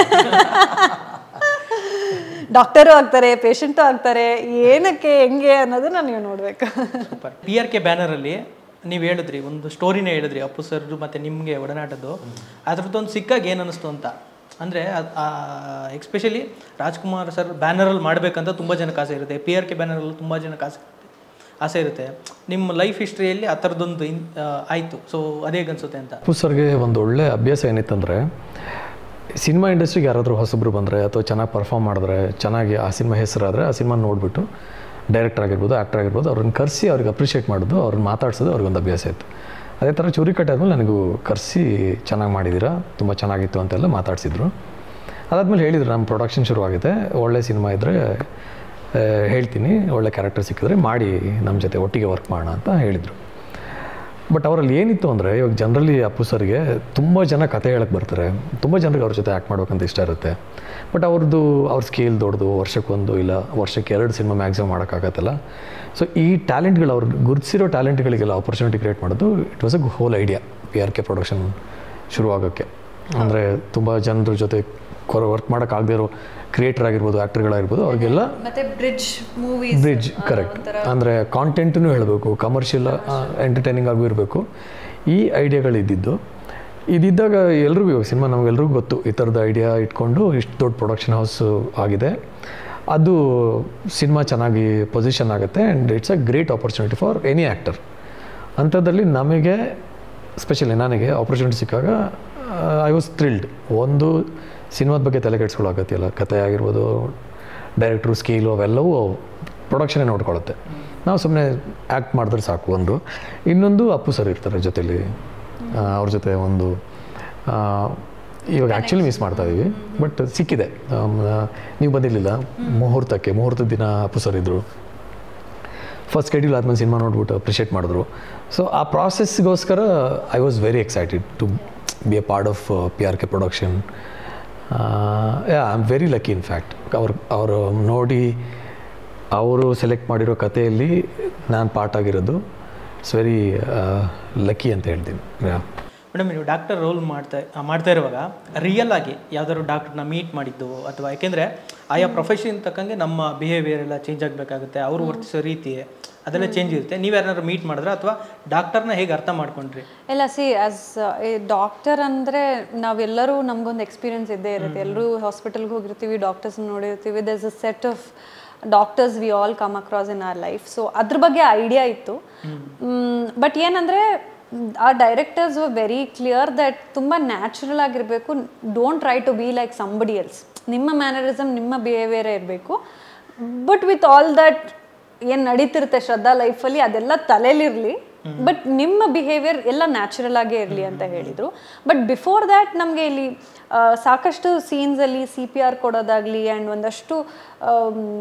[SPEAKER 2] ಡಾಕ್ಟರು ಆಗ್ತಾರೆ, ಪೇಷಂಟು ಆಗ್ತಾರೆ, ಏನಕ್ಕೆ ಹೆಂಗೆ ಅನ್ನೋದನ್ನ ನೀವು ನೋಡಬೇಕು.
[SPEAKER 1] ಸೂಪರ್. PRK ಬ್ಯಾನರಲ್ಲಿ ನೀವು ಹೇಳಿದ್ರಿ, ಒಂದು ಸ್ಟೋರಿನೇ ಹೇಳಿದ್ರಿ ಅಪ್ಪು ಸರ್ ಮತ್ತು ನಿಮಗೆ ಒಡನಾಟದ್ದು. ಅದ್ರದ್ದೊಂದು ಸಿಕ್ಕಾಗ ಏನು ಅನ್ನಿಸ್ತು ಅಂತ ಅಂದರೆ, ಎಕ್ಸ್ಪೆಷಲಿ ರಾಜ್ಕುಮಾರ್ ಸರ್ ಬ್ಯಾನರಲ್ಲಿ ಮಾಡಬೇಕಂತ ತುಂಬ ಜನಕ್ಕೆ ಆಸೆ ಇರುತ್ತೆ. PRK ಬ್ಯಾನರಲ್ಲಿ ತುಂಬ ಜನಕ್ಕೆ ಆಸೆ ಇರುತ್ತೆ. ನಿಮ್ಮ ಲೈಫ್ ಹಿಸ್ಟ್ರಿಯಲ್ಲಿ ಆ ಥರದ್ದೊಂದು ಆಯಿತು. ಸೊ ಅದೇ ಅನಿಸುತ್ತೆ ಅಂತ.
[SPEAKER 3] ಅಪ್ಪು ಸರ್ಗೆ ಒಂದು ಒಳ್ಳೆ ಅಭ್ಯಾಸ ಏನಿತ್ತಂದರೆ, ಸಿನಿಮಾ ಇಂಡಸ್ಟ್ರಿಗೆ ಯಾರಾದರೂ ಹೊಸಬ್ರು ಬಂದರೆ ಅಥವಾ ಚೆನ್ನಾಗಿ ಪರ್ಫಾರ್ಮ್ ಮಾಡಿದ್ರೆ, ಚೆನ್ನಾಗಿ ಆ ಸಿನಿಮಾ ಹೆಸರಾದರೆ ಆ ಸಿನಿಮಾ ನೋಡಿಬಿಟ್ಟು ಡೈರೆಕ್ಟರ್ ಆಗಿರ್ಬೋದು, ಆ್ಯಕ್ಟರ್ ಆಗಿರ್ಬೋದು, ಅವ್ರನ್ನ ಕರೆಸಿ ಅವ್ರಿಗೆ ಅಪ್ರಿಷಿಯೇಟ್ ಮಾಡೋದು, ಅವ್ರನ್ನ ಮಾತಾಡ್ಸೋದು ಅವ್ರಿಗೊಂದು ಅಭ್ಯಾಸ ಇತ್ತು. ಅದೇ ಥರ ಚೂರಿಕಟ್ಟೆ ಆದಮೇಲೆ ನನಗೂ ಕರೆಸಿ ಚೆನ್ನಾಗಿ ಮಾಡಿದ್ದೀರಾ, ತುಂಬ ಚೆನ್ನಾಗಿತ್ತು ಅಂತೆಲ್ಲ ಮಾತಾಡಿಸಿದ್ರು. ಅದಾದಮೇಲೆ ಹೇಳಿದರು, ನಮ್ಮ ಪ್ರೊಡಕ್ಷನ್ ಶುರುವಾಗಿದೆ, ಒಳ್ಳೆ ಸಿನಿಮಾ ಇದ್ದರೆ ಹೇಳ್ತೀನಿ, ಒಳ್ಳೆ ಕ್ಯಾರೆಕ್ಟರ್ ಸಿಕ್ಕಿದ್ರೆ ಮಾಡಿ ನಮ್ಮ ಜೊತೆ ಒಟ್ಟಿಗೆ ವರ್ಕ್ ಮಾಡೋಣ ಅಂತ ಹೇಳಿದರು. ಬಟ್ ಅವರಲ್ಲಿ ಏನಿತ್ತು ಅಂದರೆ, ಇವಾಗ ಜನರಲಿ ಅಪ್ಪು ಸರ್ಗೆ ತುಂಬ ಜನ ಕತೆ ಹೇಳಕ್ಕೆ ಬರ್ತಾರೆ, ತುಂಬ ಜನರಿಗೆ ಅವ್ರ ಜೊತೆ ಆ್ಯಕ್ಟ್ ಮಾಡೋಕ್ಕಂತ ಇಷ್ಟ ಇರುತ್ತೆ. ಬಟ್ ಅವ್ರ ಸ್ಕೇಲ್ ದೊಡ್ಡದು, ವರ್ಷಕ್ಕೊಂದು ಇಲ್ಲ ವರ್ಷಕ್ಕೆ 2 ಸಿನಿಮಾ ಮ್ಯಾಕ್ಸಿಮಮ್ ಮಾಡೋಕ್ಕಾಗತ್ತಲ್ಲ. ಸೊ ಈ ಟ್ಯಾಲೆಂಟ್ಗಳು, ಅವ್ರು ಗುರುತಿಸಿರೋ ಟ್ಯಾಲೆಂಟ್ಗಳಿಗೆಲ್ಲ ಆಪರ್ಚುನಿಟಿ ಕ್ರಿಯೇಟ್ ಮಾಡೋದು it was a whole idea PRK production ಶುರುವಾಗೋಕ್ಕೆ. ಅಂದರೆ ತುಂಬ ಜನರ ಜೊತೆ ವರ್ಕ್ ಮಾಡೋಕ್ಕಾಗದೇ ಇರೋ ಕ್ರಿಯೇಟರ್ ಆಗಿರ್ಬೋದು, ಆ್ಯಕ್ಟರ್ಗಳಾಗಿರ್ಬೋದು, ಅವ್ರಿಗೆಲ್ಲ ಬ್ರಿಡ್ಜ್ ಕರೆಕ್ಟ್. ಅಂದರೆ ಕಾಂಟೆಂಟೂ ಹೇಳಬೇಕು, ಕಮರ್ಷಿಯಲ್ ಎಂಟರ್ಟೈನಿಂಗ್ ಆಗೂ ಇರಬೇಕು. ಈ ಐಡಿಯಾಗಳಿದ್ದಿದ್ದು ಇದ್ದಾಗ ಎಲ್ರಿಗೂ, ಇವಾಗ ಸಿನಿಮಾ ನಮಗೆಲ್ರಿಗೂ ಗೊತ್ತು, ಈ ಥರದ ಐಡಿಯಾ ಇಟ್ಕೊಂಡು ಇಷ್ಟು ದೊಡ್ಡ ಪ್ರೊಡಕ್ಷನ್ ಹೌಸ್ ಆಗಿದೆ, ಅದು ಸಿನಿಮಾ ಚೆನ್ನಾಗಿ ಪೊಸಿಷನ್ ಆಗುತ್ತೆ and it's a great opportunity for any actor. ಅಂಥದ್ದಲ್ಲಿ ನಮಗೆ ಸ್ಪೆಷಲಿ ನನಗೆ ಆಪರ್ಚುನಿಟಿ ಸಿಕ್ಕಾಗ ಐ ವಾಸ್ ಥ್ರಿಲ್ಡ್. ಒಂದು ಸಿನಿಮಾದ ಬಗ್ಗೆ ತಲೆ ಕೆಡಿಸ್ಕೊಳ್ಳೋಕತ್ತಿಲ್ಲ, ಕತೆ ಆಗಿರ್ಬೋದು, ಡೈರೆಕ್ಟ್ರು, ಸ್ಕೇಲು, ಅವೆಲ್ಲವೂ ಪ್ರೊಡಕ್ಷನ್ನೇ ನೋಡ್ಕೊಳ್ಳುತ್ತೆ. ನಾವು ಸುಮ್ಮನೆ ಆ್ಯಕ್ಟ್ ಮಾಡಿದ್ರೆ ಸಾಕು. ಒಂದು ಇನ್ನೊಂದು ಅಪ್ಪು ಸರ್ ಇರ್ತಾರೆ ಜೊತೆಲಿ, ಅವ್ರ ಜೊತೆ ಒಂದು ಇವಾಗ ಆ್ಯಕ್ಚುಲಿ ಮಿಸ್ ಮಾಡ್ತಾಯಿದ್ದೀವಿ. ಬಟ್ ಸಿಕ್ಕಿದೆ. ನೀವು ಬಂದಿರಲಿಲ್ಲ ಮುಹೂರ್ತದ ದಿನ ಅಪ್ಪು ಸರ್ ಇದ್ದರು. ಫಸ್ಟ್ ಶೆಡ್ಯೂಲ್ ಆದಮೇಲೆ ಸಿನಿಮಾ ನೋಡ್ಬಿಟ್ಟು ಅಪ್ರಿಷಿಯೇಟ್ ಮಾಡಿದ್ರು. ಸೊ ಆ ಪ್ರಾಸೆಸ್ಗೋಸ್ಕರ I was very excited to be a part of PRK production. I am very lucky in fact. ಅವರು ನೋಡಿ ಅವರು ಸೆಲೆಕ್ಟ್ ಮಾಡಿರೋ ಕಥೆಯಲ್ಲಿ ನಾನು ಪಾರ್ಟ್ ಆಗಿರೋದು. ಇಟ್ಸ್ ವೆರಿ ಲಕ್ಕಿ ಅಂತ ಹೇಳ್ತೀನಿ.
[SPEAKER 1] ಮೇಡಮ್, ನೀವು ಡಾಕ್ಟರ್ ರೋಲ್ ಮಾಡ್ತಾ ಇರುವಾಗ ರಿಯಲ್ ಆಗಿ ಯಾವ್ದಾದ್ರು ಡಾಕ್ಟರ್ನ ಮೀಟ್ ಮಾಡಿದ್ದು, ಅಥವಾ ಯಾಕೆಂದರೆ ಆಯಾ ಪ್ರೊಫೆಷನ್ ತಕ್ಕಂಗೆ ನಮ್ಮ ಬಿಹೇವಿಯರ್ ಎಲ್ಲ ಚೇಂಜ್ ಆಗಬೇಕಾಗುತ್ತೆ, ಅವರು ವರ್ತಿಸೋ ರೀತಿ ಅದೆಲ್ಲ ಚೇಂಜ್ ಇರುತ್ತೆ. ನೀವು ಯಾರನ್ನಾರು ಮೀಟ್ ಮಾಡಿದ್ರೆ ಅಥವಾ ಡಾಕ್ಟರ್ನ ಹೇಗೆ ಅರ್ಥ ಮಾಡ್ಕೊಂಡ್ರಿ?
[SPEAKER 2] ಇಲ್ಲ, ಆ್ಯಸ್ ಡಾಕ್ಟರ್ ಅಂದರೆ ನಾವೆಲ್ಲರೂ ನಮಗೊಂದು ಎಕ್ಸ್ಪೀರಿಯನ್ಸ್ ಇದ್ದೇ ಇರುತ್ತೆ. ಎಲ್ಲರೂ ಹಾಸ್ಪಿಟಲ್ಗೆ ಹೋಗಿರ್ತೀವಿ, ಡಾಕ್ಟರ್ಸ್ ನೋಡಿರ್ತೀವಿ. There is a set of doctors we all come across in our life. So ಅದ್ರ ಬಗ್ಗೆ ಐಡಿಯಾ ಇತ್ತು. ಬಟ್ ಏನಂದರೆ ಆ directors were very clear that ತುಂಬ ನ್ಯಾಚುರಲ್ ಆಗಿರಬೇಕು. Don't try to be like somebody else. ನಿಮ್ಮ ಮ್ಯಾನರಿಸಮ್, ನಿಮ್ಮ ಬಿಹೇವಿಯರೇ ಇರಬೇಕು. ಬಟ್ ವಿತ್ ಆಲ್ ದಟ್ ಏನು ನಡೀತಿರುತ್ತೆ ಶ್ರದ್ಧಾ ಲೈಫಲ್ಲಿ, ಅದೆಲ್ಲ ತಲೆಯಲ್ಲಿರಲಿ. ಬಟ್ ನಿಮ್ಮ ಬಿಹೇವಿಯರ್ ಎಲ್ಲ ನ್ಯಾಚುರಲ್ ಆಗೇ ಇರಲಿ ಅಂತ ಹೇಳಿದರು. ಬಟ್ ಬಿಫೋರ್ ದ್ಯಾಟ್ ನಮಗೆ ಇಲ್ಲಿ ಸಾಕಷ್ಟು ಸೀನ್ಸಲ್ಲಿ CPR ಕೊಡೋದಾಗಲಿ ಆ್ಯಂಡ್ ಒಂದಷ್ಟು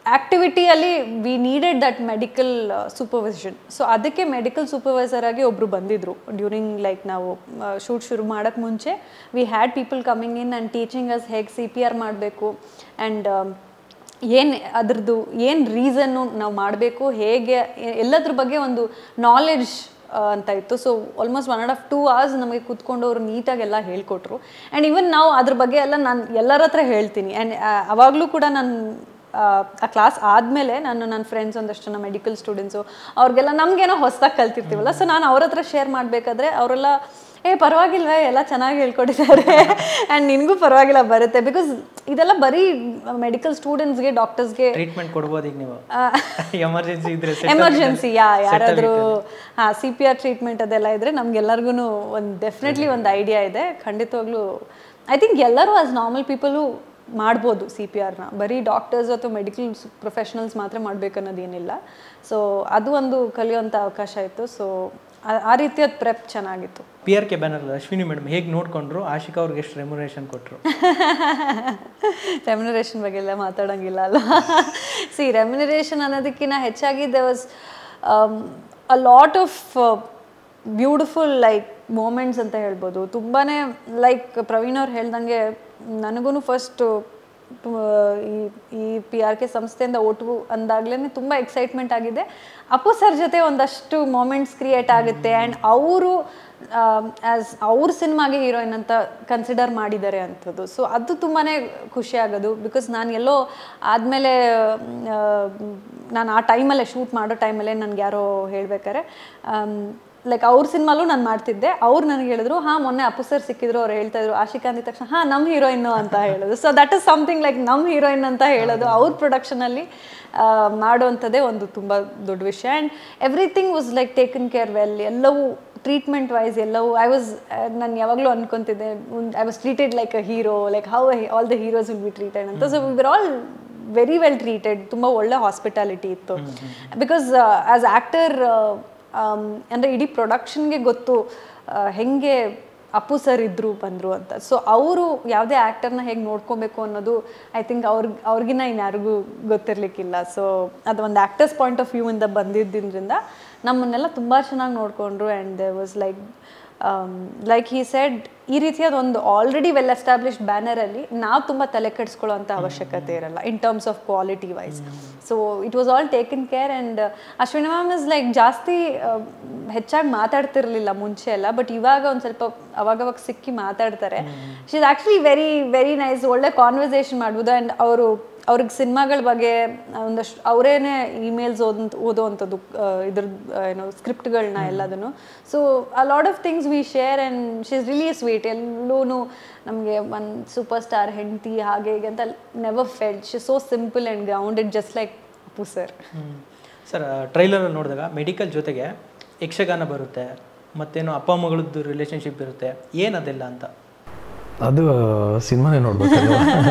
[SPEAKER 2] ಆ್ಯಕ್ಟಿವಿಟಿಯಲ್ಲಿ we needed that medical supervision. So ಅದಕ್ಕೆ ಮೆಡಿಕಲ್ ಸೂಪರ್ವೈಸರ್ ಆಗಿ ಒಬ್ಬರು ಬಂದಿದ್ದರು ಡ್ಯೂರಿಂಗ್ ಲೈಕ್ ನಾವು ಶೂಟ್ ಶುರು ಮಾಡೋಕ್ಕೆ ಮುಂಚೆ. We had people coming in and teaching us ಹೇಗೆ CPR ಮಾಡಬೇಕು ಆ್ಯಂಡ್ ಏನು ಅದ್ರದ್ದು ಏನು ರೀಸನ್ನು ನಾವು ಮಾಡಬೇಕು, ಹೇಗೆ ಎಲ್ಲದ್ರ ಬಗ್ಗೆ ಒಂದು ನಾಲೆಡ್ಜ್ ಅಂತ ಇತ್ತು. ಸೊ ಆಲ್ಮೋಸ್ಟ್ 1.5-2 hours ನಮಗೆ ಕೂತ್ಕೊಂಡು ಅವರು ನೀಟಾಗಿ ಎಲ್ಲ ಹೇಳ್ಕೊಟ್ರು. ಆ್ಯಂಡ್ ಈವನ್ ನಾವು ಅದ್ರ ಬಗ್ಗೆ ಎಲ್ಲ ನಾನು ಎಲ್ಲರ ಹತ್ರ ಹೇಳ್ತೀನಿ. ಆ್ಯಂಡ್ ಅವಾಗಲೂ ಕೂಡ ನಾನು ಆ ಕ್ಲಾಸ್ ಆದಮೇಲೆ ನನ್ನ ಫ್ರೆಂಡ್ಸ್ ಒಂದಷ್ಟು ಜನ ಮೆಡಿಕಲ್ ಸ್ಟೂಡೆಂಟ್ಸು ಅವ್ರಿಗೆಲ್ಲ ನಮಗೇನೋ ಹೊಸದಾಗಿ ಕಲ್ತಿರ್ತೀವಲ್ಲ, ಸೊ ನಾನು ಅವ್ರ ಹತ್ರ ಶೇರ್ ಮಾಡಬೇಕಾದ್ರೆ ಅವರೆಲ್ಲ ಪರವಾಗಿಲ್ವೇ ಎಲ್ಲ ಚೆನ್ನಾಗಿ ಹೇಳ್ಕೊಟ್ಟಿದ್ದಾರೆ ಆ್ಯಂಡ್ ನಿನಗೂ ಪರವಾಗಿಲ್ಲ ಬರುತ್ತೆ. ಬಿಕಾಸ್ ಇದೆಲ್ಲ ಬರೀ ಮೆಡಿಕಲ್ ಸ್ಟೂಡೆಂಟ್ಸ್ಗೆ ಡಾಕ್ಟರ್ಸ್ಗೆ
[SPEAKER 1] ಟ್ರೀಟ್ಮೆಂಟ್ ಕೊಡ್ಬೋದು. ಈಗ ನೀವು ಎಮರ್ಜೆನ್ಸಿ ಇದ್ರೆ
[SPEAKER 2] ಎಮರ್ಜೆನ್ಸಿ ಯಾರಾದರೂ CPR ಟ್ರೀಟ್ಮೆಂಟ್ ಅದೆಲ್ಲ ಇದ್ದರೆ ನಮ್ಗೆಲ್ಲರಿಗೂ ಒಂದು ಡೆಫಿನೆಟ್ಲಿ ಒಂದು ಐಡಿಯಾ ಇದೆ. ಖಂಡಿತವಾಗ್ಲೂ ಐ ಥಿಂಕ್ ಎಲ್ಲರೂ ಆಸ್ ನಾರ್ಮಲ್ ಪೀಪಲು ಮಾಡ್ಬೋದು CPRನ. ಬರೀ ಡಾಕ್ಟರ್ಸ್ ಅಥವಾ ಮೆಡಿಕಲ್ ಪ್ರೊಫೆಷನಲ್ಸ್ ಮಾತ್ರ ಮಾಡಬೇಕನ್ನೋದೇನಿಲ್ಲ. ಸೊ ಅದು ಒಂದು ಕಲಿಯುವಂಥ ಅವಕಾಶ ಇತ್ತು. ಸೊ ಆ ರೀತಿಯಾದ ಪ್ರೆಪ್ ಚೆನ್ನಾಗಿತ್ತು.
[SPEAKER 1] PRK ಬ್ಯಾನರ್ ಅಶ್ವಿನಿ ಮೇಡಮ್ ಹೇಗೆ ನೋಡ್ಕೊಂಡ್ರು, ಆಶಿಕಾ ಅವ್ರಿಗೆ ಎಷ್ಟು ರೆಮ್ಯುನರೇಷನ್ ಕೊಟ್ಟರು?
[SPEAKER 2] ರೆಮ್ಯುನರೇಷನ್ ಬಗ್ಗೆ ಎಲ್ಲ ಮಾತಾಡೋಂಗಿಲ್ಲ ಅಲ್ಲ. ರೆಮ್ಯುನರೇಷನ್ ಅನ್ನೋದಕ್ಕಿಂತ ಹೆಚ್ಚಾಗಿ there was a lot of beautiful like moments ಅಂತ ಹೇಳ್ಬೋದು. ತುಂಬಾ ಲೈಕ್ ಪ್ರವೀಣ್ ಅವ್ರು ಹೇಳ್ದಂಗೆ ನನಗೂ ಫಸ್ಟು ಈ PRK ಸಂಸ್ಥೆಯಿಂದ ಓಟು ಅಂದಾಗಲೇ ತುಂಬ ಎಕ್ಸೈಟ್ಮೆಂಟ್ ಆಗಿದೆ. ಅಪ್ಪು ಸರ್ ಜೊತೆ ಒಂದಷ್ಟು ಮೂಮೆಂಟ್ಸ್ ಕ್ರಿಯೇಟ್ ಆಗುತ್ತೆ ಆ್ಯಂಡ್ ಅವರು ಆ್ಯಸ್ ಅವ್ರ ಸಿನಿಮಾಗೆ ಹೀರೋಯಿನ್ ಅಂತ ಕನ್ಸಿಡರ್ ಮಾಡಿದ್ದಾರೆ ಅಂಥದ್ದು. ಸೊ ಅದು ತುಂಬಾ ಖುಷಿ ಆಗೋದು. ಬಿಕಾಸ್ ನಾನು ಎಲ್ಲೋ ಆದಮೇಲೆ ನಾನು ಆ ಟೈಮಲ್ಲೇ ಶೂಟ್ ಮಾಡೋ ಟೈಮಲ್ಲೇ ನನಗೆ ಯಾರೋ ಹೇಳ್ಬೇಕಾರೆ ಲೈಕ್ ಅವ್ರ ಸಿನಿಮಾಲೂ ನಾನು ಮಾಡ್ತಿದ್ದೆ. ಅವ್ರು ನನಗೆ ಹೇಳಿದ್ರು, ಮೊನ್ನೆ ಅಪ್ಪು ಸರ್ ಸಿಕ್ಕಿದ್ರು, ಅವ್ರು ಹೇಳ್ತಾ ಇದ್ರು ಆಶಿಕಾ ಅಂದಿದ ತಕ್ಷಣ ನಮ್ಮ ಹೀರೋಯಿನ್ನು ಅಂತ ಹೇಳೋದು. So that is something like ನಮ್ಮ ಹೀರೋಯಿನ್ ಅಂತ ಹೇಳೋದು ಅವ್ರ ಪ್ರೊಡಕ್ಷನಲ್ಲಿ ಮಾಡುವಂಥದ್ದೇ ಒಂದು ತುಂಬ ದೊಡ್ಡ ವಿಷಯ. And everything was like taken care well. ಎಲ್ಲವೂ ಟ್ರೀಟ್ಮೆಂಟ್ ವೈಸ್ ಎಲ್ಲವೂ ನಾನು ಯಾವಾಗಲೂ ಅನ್ಕೊತಿದ್ದೆ I was treated like a hero, like how all the heroes will be treated ಅಂತ. So we were all very well treated. ತುಂಬ ಒಳ್ಳೆ ಹಾಸ್ಪಿಟಾಲಿಟಿ ಇತ್ತು. Because as actor ಅಂದರೆ ಇಡೀ ಪ್ರೊಡಕ್ಷನ್ಗೆ ಗೊತ್ತು ಹೆಂಗೆ ಅಪ್ಪು ಸರ್ ಇದ್ದರು ಬಂದರು ಅಂತ. ಸೊ ಅವರು ಯಾವುದೇ ಆ್ಯಕ್ಟರ್ನ ಹೇಗೆ ನೋಡ್ಕೊಬೇಕು ಅನ್ನೋದು ಐ ಥಿಂಕ್ ಅವ್ರಿಗಿನ್ನ ಇನ್ಯಾರಿಗೂ ಗೊತ್ತಿರಲಿಕ್ಕಿಲ್ಲ. ಸೊ ಅದು ಒಂದು ಆ್ಯಕ್ಟರ್ಸ್ ಪಾಯಿಂಟ್ ಆಫ್ ವ್ಯೂ ಇಂದ ಬಂದಿದ್ದರಿಂದ ನಮ್ಮನ್ನೆಲ್ಲ ತುಂಬ ಚೆನ್ನಾಗಿ ನೋಡಿಕೊಂಡ್ರು. And they was like he said, ಈ ರೀತಿಯಾದ ಒಂದು ಆಲ್ರೆಡಿ ವೆಲ್ ಎಸ್ಟಾಬ್ಲಿಷ್ಡ್ ಬ್ಯಾನರಲ್ಲಿ ನಾವು ತುಂಬ ತಲೆ ಕೆಡಿಸ್ಕೊಳ್ಳೋವಂಥ ಅವಶ್ಯಕತೆ ಇರಲ್ಲ in terms of quality wise. So it was all taken care. And Ashwini ma'am is like ಜಾಸ್ತಿ ಹೆಚ್ಚಾಗಿ ಮಾತಾಡ್ತಿರ್ಲಿಲ್ಲ ಮುಂಚೆ ಎಲ್ಲ, ಬಟ್ ಇವಾಗ ಒಂದು ಸ್ವಲ್ಪ ಅವಾಗವಾಗ ಸಿಕ್ಕಿ ಮಾತಾಡ್ತಾರೆ. She is actually very very nice. ಒಳ್ಳೆ ಕಾನ್ವರ್ಸೇಷನ್ ಮಾಡ್ಬೋದು. ಆ್ಯಂಡ್ ಅವ್ರಿಗೆ ಸಿನಿಮಾಗಳ ಬಗ್ಗೆ ಒಂದಷ್ಟು ಅವರೇನೆ ಇಮೇಲ್ಸ್ ಓದೋವಂಥದ್ದು ಇದ್ರದ್ದು ಸ್ಕ್ರಿಪ್ಟ್ಗಳನ್ನ ಎಲ್ಲದನ್ನು. So a lot of things we share and she is really sweet. ಎಲ್ಲೂ ನಮಗೆ ಒಂದು ಸೂಪರ್ ಸ್ಟಾರ್ ಹೆಂಡತಿ ಹಾಗೆ ಹೀಗೆ ಅಂತ never felt. She so simple and grounded just like Appu sir.
[SPEAKER 1] Sir ಟ್ರೈಲರಲ್ಲಿ ನೋಡಿದಾಗ ಮೆಡಿಕಲ್ ಜೊತೆಗೆ ಯಕ್ಷಗಾನ ಬರುತ್ತೆ, ಮತ್ತೇನೋ ಅಪ್ಪ ಮಗಳದ್ದು ರಿಲೇಷನ್ಶಿಪ್ ಇರುತ್ತೆ, ಏನದೆಲ್ಲ ಅಂತ?
[SPEAKER 3] ಅದು ಸಿನಿಮಾನೇ ನೋಡ್ಬೇಕು.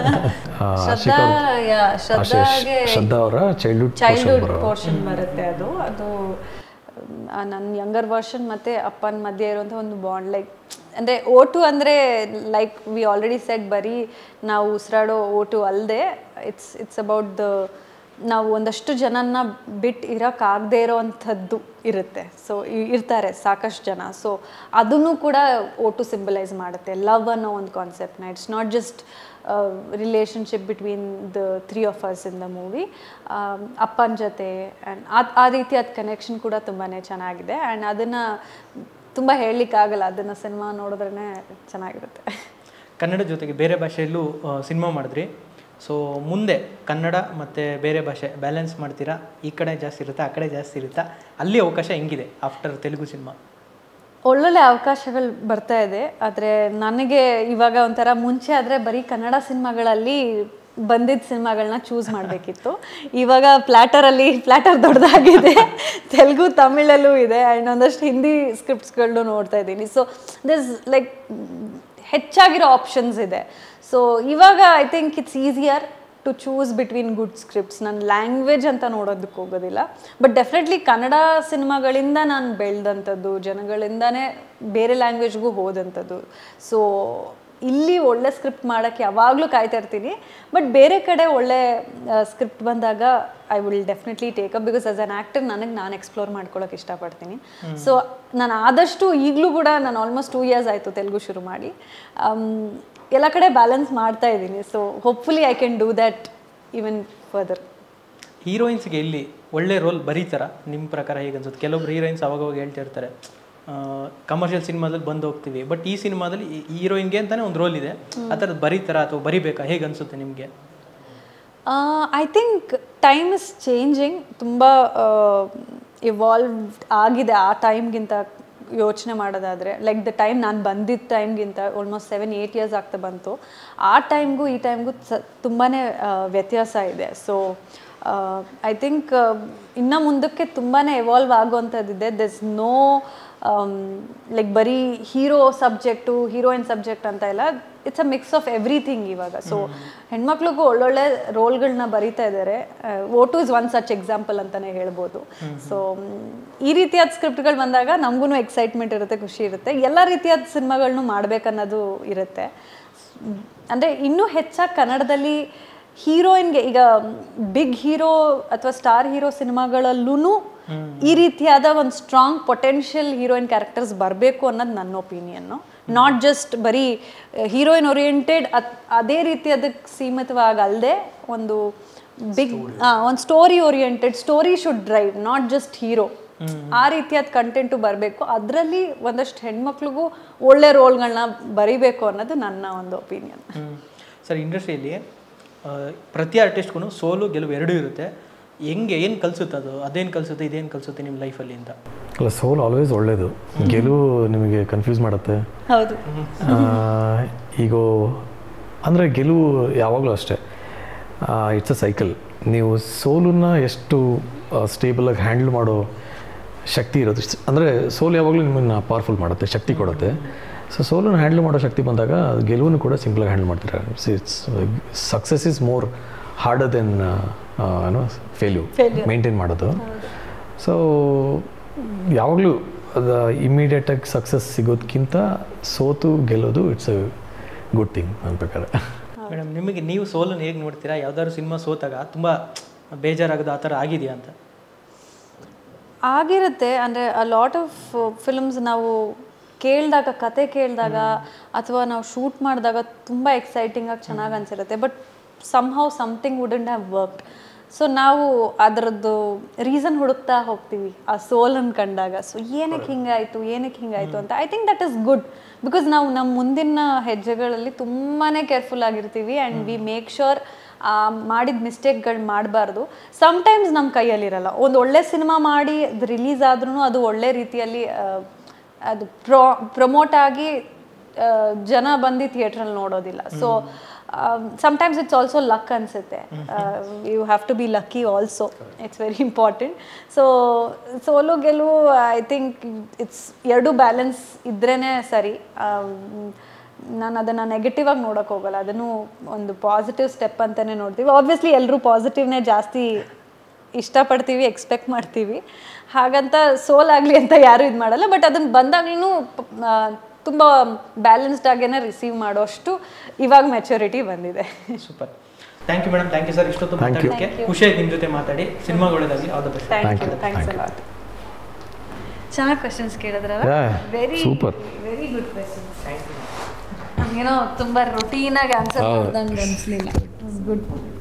[SPEAKER 3] ಶ್ರದ್ಧಾ ಅವರ
[SPEAKER 2] ಚೈಲ್ಡ್ಹುಡ್ ಪೋರ್ಷನ್ ಬರುತ್ತೆ. ಅದು ನನ್ನ ಯಂಗರ್ ವರ್ಷನ್ ಮತ್ತು ಅಪ್ಪನ ಮಧ್ಯೆ ಇರುವಂಥ ಒಂದು ಬಾಂಡ್. ಲೈಕ್ ಅಂದರೆ ಓಟು ಅಂದರೆ ಲೈಕ್ ವಿ ಆಲ್ರೆಡಿ ಸೆಡ್ ಬರೀ ನಾವು ಉಸಿರಾಡೋ ಓಟು ಅಲ್ಲದೆ ಇಟ್ಸ್ ಅಬೌಟ್ ನಾವು ಒಂದಷ್ಟು ಜನನ ಬಿಟ್ಟು ಇರೋಕ್ಕಾಗದೇ ಇರೋವಂಥದ್ದು ಇರುತ್ತೆ. ಸೊ ಇರ್ತಾರೆ ಸಾಕಷ್ಟು ಜನ. ಸೊ ಅದನ್ನು ಕೂಡ ಓಟು ಸಿಂಬಲೈಸ್ ಮಾಡುತ್ತೆ, ಲವ್ ಅನ್ನೋ ಒಂದು ಕಾನ್ಸೆಪ್ಟ್ನ. It's not just relationship between the 3 of us in the movie. ಅಪ್ಪನ ಜೊತೆ ಆ್ಯಂಡ್ ಆ ರೀತಿಯಾದ ಕನೆಕ್ಷನ್ ಕೂಡ ತುಂಬಾ ಚೆನ್ನಾಗಿದೆ. ಆ್ಯಂಡ್ ಅದನ್ನು ತುಂಬ ಹೇಳಲಿಕ್ಕಾಗಲ್ಲ, ಅದನ್ನು ಸಿನಿಮಾ ನೋಡಿದ್ರೇ ಚೆನ್ನಾಗಿರುತ್ತೆ.
[SPEAKER 1] ಕನ್ನಡ ಜೊತೆಗೆ ಬೇರೆ ಭಾಷೆಯಲ್ಲೂ ಸಿನಿಮಾ ಮಾಡಿದ್ರಿ. ಸೊ ಮುಂದೆ ಕನ್ನಡ ಮತ್ತು ಬೇರೆ ಭಾಷೆ ಬ್ಯಾಲೆನ್ಸ್ ಮಾಡ್ತೀರಾ? ಈ ಕಡೆ ಜಾಸ್ತಿ ಇರುತ್ತಾ, ಆ ಕಡೆ ಜಾಸ್ತಿ ಇರುತ್ತಾ? ಅಲ್ಲಿ ಅವಕಾಶ ಹೆಂಗಿದೆ ಆಫ್ಟರ್ ತೆಲುಗು ಸಿನಿಮಾ?
[SPEAKER 2] ಒಳ್ಳೊಳ್ಳೆ ಅವಕಾಶಗಳು ಬರ್ತಾ ಇದೆ. ಆದರೆ ನನಗೆ ಇವಾಗ ಒಂಥರ ಮುಂಚೆ ಆದರೆ ಬರೀ ಕನ್ನಡ ಸಿನಿಮಾಗಳಲ್ಲಿ ಬಂದಿದ್ದ ಸಿನಿಮಾಗಳನ್ನ ಚೂಸ್ ಮಾಡಬೇಕಿತ್ತು. ಇವಾಗ ಪ್ಲ್ಯಾಟರ್ ದೊಡ್ಡದಾಗಿದೆ, ತೆಲುಗು ತಮಿಳಲ್ಲೂ ಇದೆ ಆ್ಯಂಡ್ ಒಂದಷ್ಟು ಹಿಂದಿ ಸ್ಕ್ರಿಪ್ಟ್ಸ್ಗಳನ್ನೂ ನೋಡ್ತಾ ಇದ್ದೀನಿ. ಸೊ ದಿಸ್ ಲೈಕ್ ಹೆಚ್ಚಾಗಿರೋ ಆಪ್ಷನ್ಸ್ ಇದೆ. ಸೊ ಇವಾಗ I think it's easier to choose between good scripts. ನಾನು ಲ್ಯಾಂಗ್ವೇಜ್ ಅಂತ ನೋಡೋದಕ್ಕೆ ಹೋಗೋದಿಲ್ಲ, ಬಟ್ ಡೆಫಿನೆಟ್ಲಿ ಕನ್ನಡ ಸಿನಿಮಾಗಳಿಂದ ನಾನು ಬೆಳೆದಂಥದ್ದು, ಜನಗಳಿಂದನೇ ಬೇರೆ ಲ್ಯಾಂಗ್ವೇಜ್ಗೂ ಹೋದಂಥದ್ದು. ಸೊ ಇಲ್ಲಿ ಒಳ್ಳೆ ಸ್ಕ್ರಿಪ್ಟ್ ಮಾಡೋಕ್ಕೆ ಯಾವಾಗಲೂ ಕಾಯ್ತಾ ಇರ್ತೀನಿ. ಬಟ್ ಬೇರೆ ಕಡೆ ಒಳ್ಳೆ ಸ್ಕ್ರಿಪ್ಟ್ ಬಂದಾಗ I will definitely take up, because as an actor ನಾನು ಎಕ್ಸ್ಪ್ಲೋರ್ ಮಾಡ್ಕೊಳ್ಳೋಕೆ ಇಷ್ಟಪಡ್ತೀನಿ. ಸೊ ನಾನು ಆದಷ್ಟು ಈಗಲೂ ಕೂಡ ನಾನು ಆಲ್ಮೋಸ್ಟ್ 2 years ಆಯಿತು ತೆಲುಗು ಶುರು ಮಾಡಿ, ಎಲ್ಲ ಕಡೆ ಬ್ಯಾಲೆನ್ಸ್ ಮಾಡ್ತಾ ಇದ್ದೀನಿ. So hopefully I can do that even further.
[SPEAKER 1] ಹೀರೋಯಿನ್ಸ್ಗೆ ಎಲ್ಲಿ ಒಳ್ಳೆ ರೋಲ್ ಬರೀತಾರ ನಿಮ್ಮ ಪ್ರಕಾರ ಹೇಗೆ ಅನ್ಸುತ್ತೆ? ಕೆಲವೊಬ್ರು ಹೀರೋಯಿನ್ಸ್ ಅವಾಗ ಹೇಳ್ತಿರ್ತಾರೆ ಕಮರ್ಷಿಯಲ್ ಸಿನಿಮಾದಲ್ಲಿ ಬಂದು ಹೋಗ್ತೀವಿ, ಬಟ್ ಈ ಸಿನಿಮಾದಲ್ಲಿ ಹೀರೋಯಿನ್ಗೆ ಅಂತಾನೆ ಒಂದು ರೋಲ್ ಇದೆ, ಆ ಥರದ್ದು ಬರೀತಾರ ಅಥವಾ ಬರಿಬೇಕಾ, ಹೇಗೆ ಅನ್ಸುತ್ತೆ ನಿಮಗೆ?
[SPEAKER 2] I think time is changing, ತುಂಬ ಇವಾಲ್ವ್ಡ್ ಆಗಿದೆ ಆ ಟೈಮ್ಗಿಂತ ಯೋಚನೆ ಮಾಡೋದಾದರೆ. ಲೈಕ್ ದ ಟೈಮ್ ನಾನು ಬಂದಿದ್ದ ಟೈಮ್ಗಿಂತ ಆಲ್ಮೋಸ್ಟ್ 7-8 years ಆಗ್ತಾ ಬಂತು. ಆ ಟೈಮ್ಗೂ ಈ ಟೈಮ್ಗೂ ತುಂಬಾ ವ್ಯತ್ಯಾಸ ಇದೆ. ಸೊ ಐ ಥಿಂಕ್ ಇನ್ನು ಮುಂದಕ್ಕೆ ತುಂಬಾ ಎವಾಲ್ವ್ ಆಗುವಂಥದ್ದಿದೆ. ದಿಸ್ ನೋ ಲೈಕ್ ಬರೀ ಹೀರೋ ಸಬ್ಜೆಕ್ಟು ಹೀರೋಯಿನ್ ಸಬ್ಜೆಕ್ಟ್ ಅಂತ ಇಲ್ಲ, it's a mix of everything ಇವಾಗ. ಸೊ ಹೆಣ್ಮಕ್ಳಿಗೂ ಒಳ್ಳೊಳ್ಳೆ ರೋಲ್ಗಳನ್ನ ಬರೀತಾ ಇದ್ದಾರೆ. ಓಟು ಇಸ್ ಒನ್ ಸಚ್ ಎಕ್ಸಾಂಪಲ್ ಅಂತಲೇ ಹೇಳ್ಬೋದು. ಸೊ ಈ ರೀತಿಯಾದ ಸ್ಕ್ರಿಪ್ಟ್ಗಳು ಬಂದಾಗ ನಮಗೂ ಎಕ್ಸೈಟ್ಮೆಂಟ್ ಇರುತ್ತೆ, ಖುಷಿ ಇರುತ್ತೆ. ಎಲ್ಲ ರೀತಿಯಾದ ಸಿನಿಮಾಗಳನ್ನೂ ಮಾಡಬೇಕನ್ನೋದು ಇರುತ್ತೆ. ಅಂದರೆ ಇನ್ನೂ ಹೆಚ್ಚಾಗಿ ಕನ್ನಡದಲ್ಲಿ ಹೀರೋಯಿನ್ಗೆ ಈಗ ಬಿಗ್ ಹೀರೋ ಅಥವಾ ಸ್ಟಾರ್ ಹೀರೋ ಸಿನಿಮಾಗಳಲ್ಲೂ ಈ ರೀತಿಯಾದ ಒಂದು ಸ್ಟ್ರಾಂಗ್ ಪೊಟೆನ್ಷಿಯಲ್ ಹೀರೋಯಿನ್ ಕ್ಯಾರೆಕ್ಟರ್ಸ್ ಬರಬೇಕು ಅನ್ನೋದು ನನ್ನ ಒಪಿನಿಯನ್ನು. ನಾಟ್ ಜಸ್ಟ್ ಬರೀ ಹೀರೋಯಿನ್ ಓರಿಯೆಂಟೆಡ್ ಅದೇ ರೀತಿ ಅದಕ್ಕೆ ಸೀಮಿತವಾಗಲ್ಲದೆ ಒಂದು ಬಿಗ್ ಒಂದು story oriented, story should drive, not just hero. ಆ ರೀತಿಯಾದ ಕಂಟೆಂಟು ಬರಬೇಕು. ಅದರಲ್ಲಿ ಒಂದಷ್ಟು ಹೆಣ್ಮಕ್ಳಿಗೂ ಒಳ್ಳೆ ರೋಲ್ಗಳನ್ನ ಬರೀಬೇಕು ಅನ್ನೋದು ನನ್ನ ಒಂದು ಒಪಿನಿಯನ್.
[SPEAKER 1] ಸರ್, ಇಂಡಸ್ಟ್ರಿಯಲ್ಲಿ ಪ್ರತಿ ಆರ್ಟಿಸ್ಟ್ಗೂ ಸೋಲು ಗೆಲುವು ಎರಡೂ ಇರುತ್ತೆ. ಏನು ಕಲಿಸುತ್ತೆ ಅದು? ಅದೇನು ಕಲಿಸುತ್ತೆ, ಇದೇನು ಕಲಿಸುತ್ತೆ ನಿಮ್ಮ ಲೈಫಲ್ಲಿ ಅಂತ?
[SPEAKER 3] ಅಲ್ಲ, ಸೋಲ್ ಆಲ್ವೇಸ್ ಒಳ್ಳೆಯದು, ಗೆಲುವು ನಿಮಗೆ ಕನ್ಫ್ಯೂಸ್ ಮಾಡುತ್ತೆ.
[SPEAKER 2] ಹೌದು.
[SPEAKER 3] ಈಗ ಅಂದರೆ ಗೆಲುವು ಯಾವಾಗಲೂ ಅಷ್ಟೇ, ಇಟ್ಸ್ ಅ ಸೈಕಲ್. ನೀವು ಸೋಲನ್ನ ಎಷ್ಟು ಸ್ಟೇಬಲಾಗಿ ಹ್ಯಾಂಡಲ್ ಮಾಡೋ ಶಕ್ತಿ ಇರೋದು. ಅಂದರೆ ಸೋಲು ಯಾವಾಗಲೂ ನಿಮ್ಮನ್ನು ಪವರ್ಫುಲ್ ಮಾಡುತ್ತೆ, ಶಕ್ತಿ ಕೊಡುತ್ತೆ. ಸೊ ಸೋಲನ್ನು ಹ್ಯಾಂಡಲ್ ಮಾಡೋ ಶಕ್ತಿ ಬಂದಾಗ ಗೆಲುವನ್ನು ಕೂಡ ಸಿಂಪಲಾಗಿ ಹ್ಯಾಂಡಲ್ ಮಾಡ್ತಾರೆ. Success is more harder than failure maintain ಮಾಡೋದು. ಸೊ ಯಾವಾಗಲೂ ಅದು ಇಮ್ಮಿಡಿಯೇಟಾಗಿ ಸಕ್ಸಸ್ ಸಿಗೋದಕ್ಕಿಂತ ಸೋತು ಗೆಲ್ಲೋದು ಇಟ್ಸ್ ಅ ಗುಡ್ ಥಿಂಗ್ ನನ್ನ ಪ್ರಕಾರ.
[SPEAKER 1] ಮೇಡಮ್, ನಿಮಗೆ ನೀವು ಸೋಲನ್ನು ಹೇಗೆ ನೋಡ್ತೀರಾ? ಯಾವ್ದಾದ್ರು ಸಿನಿಮಾ ಸೋತಾಗ ತುಂಬ ಬೇಜಾರಾಗೋದು ಆ ಥರ ಆಗಿದೆಯಾ ಅಂತ?
[SPEAKER 2] ಆಗಿರುತ್ತೆ. ಅಂದರೆ ಅ ಲಾಟ್ ಆಫ್ ಫಿಲ್ಮ್ಸ್ ನಾವು ಕೇಳಿದಾಗ, ಕತೆ ಕೇಳಿದಾಗ ಅಥವಾ ನಾವು ಶೂಟ್ ಮಾಡಿದಾಗ ತುಂಬ ಎಕ್ಸೈಟಿಂಗಾಗಿ ಚೆನ್ನಾಗಿ ಅನಿಸಿರುತ್ತೆ. But somehow something wouldn't have worked. So ನಾವು ಅದರದ್ದು ರೀಸನ್ ಹುಡುಕ್ತಾ ಹೋಗ್ತೀವಿ ಆ ಸೋಲನ್ನು ಕಂಡಾಗ. ಸೊ ಏನಕ್ಕೆ ಹಿಂಗಾಯಿತು ಅಂತ. I think that is good, because ನಾವು ನಮ್ಮ ಮುಂದಿನ ಹೆಜ್ಜೆಗಳಲ್ಲಿ ತುಂಬಾ ಕೇರ್ಫುಲ್ ಆಗಿರ್ತೀವಿ ಆ್ಯಂಡ್ ವಿ ಮೇಕ್ ಶ್ಯೂರ್ ಮಾಡಿದ ಮಿಸ್ಟೇಕ್ಗಳು ಮಾಡಬಾರ್ದು. ಸಮ್ಟೈಮ್ಸ್ ನಮ್ಮ ಕೈಯಲ್ಲಿರಲ್ಲ. ಒಂದು ಒಳ್ಳೆ ಸಿನಿಮಾ ಮಾಡಿ ಅದು ರಿಲೀಸ್ ಆದ್ರೂ ಅದು ಒಳ್ಳೆ ರೀತಿಯಲ್ಲಿ ಅದು ಪ್ರಮೋಟ್ ಆಗಿ ಜನ ಬಂದು ಥಿಯೇಟ್ರಲ್ಲಿ ನೋಡೋದಿಲ್ಲ. So sometimes it's also luck ಅನ್ಸುತ್ತೆ. You have to be lucky also. It's very important. So ಸೋಲು ಗೆಲುವು ಐ ಥಿಂಕ್ ಇಟ್ಸ್ ಎರಡು ಬ್ಯಾಲೆನ್ಸ್ ಇದ್ರೇ ಸರಿ. ನಾನು ಅದನ್ನು ನೆಗೆಟಿವ್ ಆಗಿ ನೋಡೋಕೆ ಹೋಗಲ್ಲ, ಅದನ್ನು ಒಂದು ಪಾಸಿಟಿವ್ ಸ್ಟೆಪ್ ಅಂತಲೇ ನೋಡ್ತೀವಿ. ಆಬ್ವಿಯಸ್ಲಿ ಎಲ್ಲರೂ ಪಾಸಿಟಿವ್ನೇ ಜಾಸ್ತಿ ಇಷ್ಟಪಡ್ತೀವಿ, ಎಕ್ಸ್ಪೆಕ್ಟ್ ಮಾಡ್ತೀವಿ. ಹಾಗಂತ ಸೋಲಾಗಲಿ ಅಂತ ಯಾರೂ ಇದು ಮಾಡಲ್ಲ. ಬಟ್ ಅದನ್ನು ಬಂದಾಗ್ಲೂ ತುಂಬ ಬ್ಯಾಲೆನ್ಸ್ಡ್ ಆಗೇನೆ ರಿಸೀವ್ ಮಾಡೋಷ್ಟು ಇವಾಗ ಮೆಚುರಿಟಿ ಬಂದಿದೆ.
[SPEAKER 1] Super, thank you madam. Thank you sir, ಇಷ್ಟೊತ್ತು ಮಾತಾಡೋಕ್ಕೆ ಖುಷಿ ಆಯ್ತು ನಿಮ್ಮ ಜೊತೆ ಮಾತಾಡಿ. ಸಿನಿಮಾಗಳದಾಗಲಿ all the best.
[SPEAKER 2] Thanks a lot. ಚೆನ್ನಾಗಿ ಕ್ವೆಶ್ಚನ್ಸ್ ಕೇಳಿದ್ರಲ್ಲ, very super, very good questions. ನಮಗೇನೋ ತುಂಬ ರೊಟೀನಾಗಿ ಆನ್ಸರ್ ಮಾಡ್ದಂಗೆ ಅನಿಸ್ಲಿಲ್ಲ. ಗುಡ್.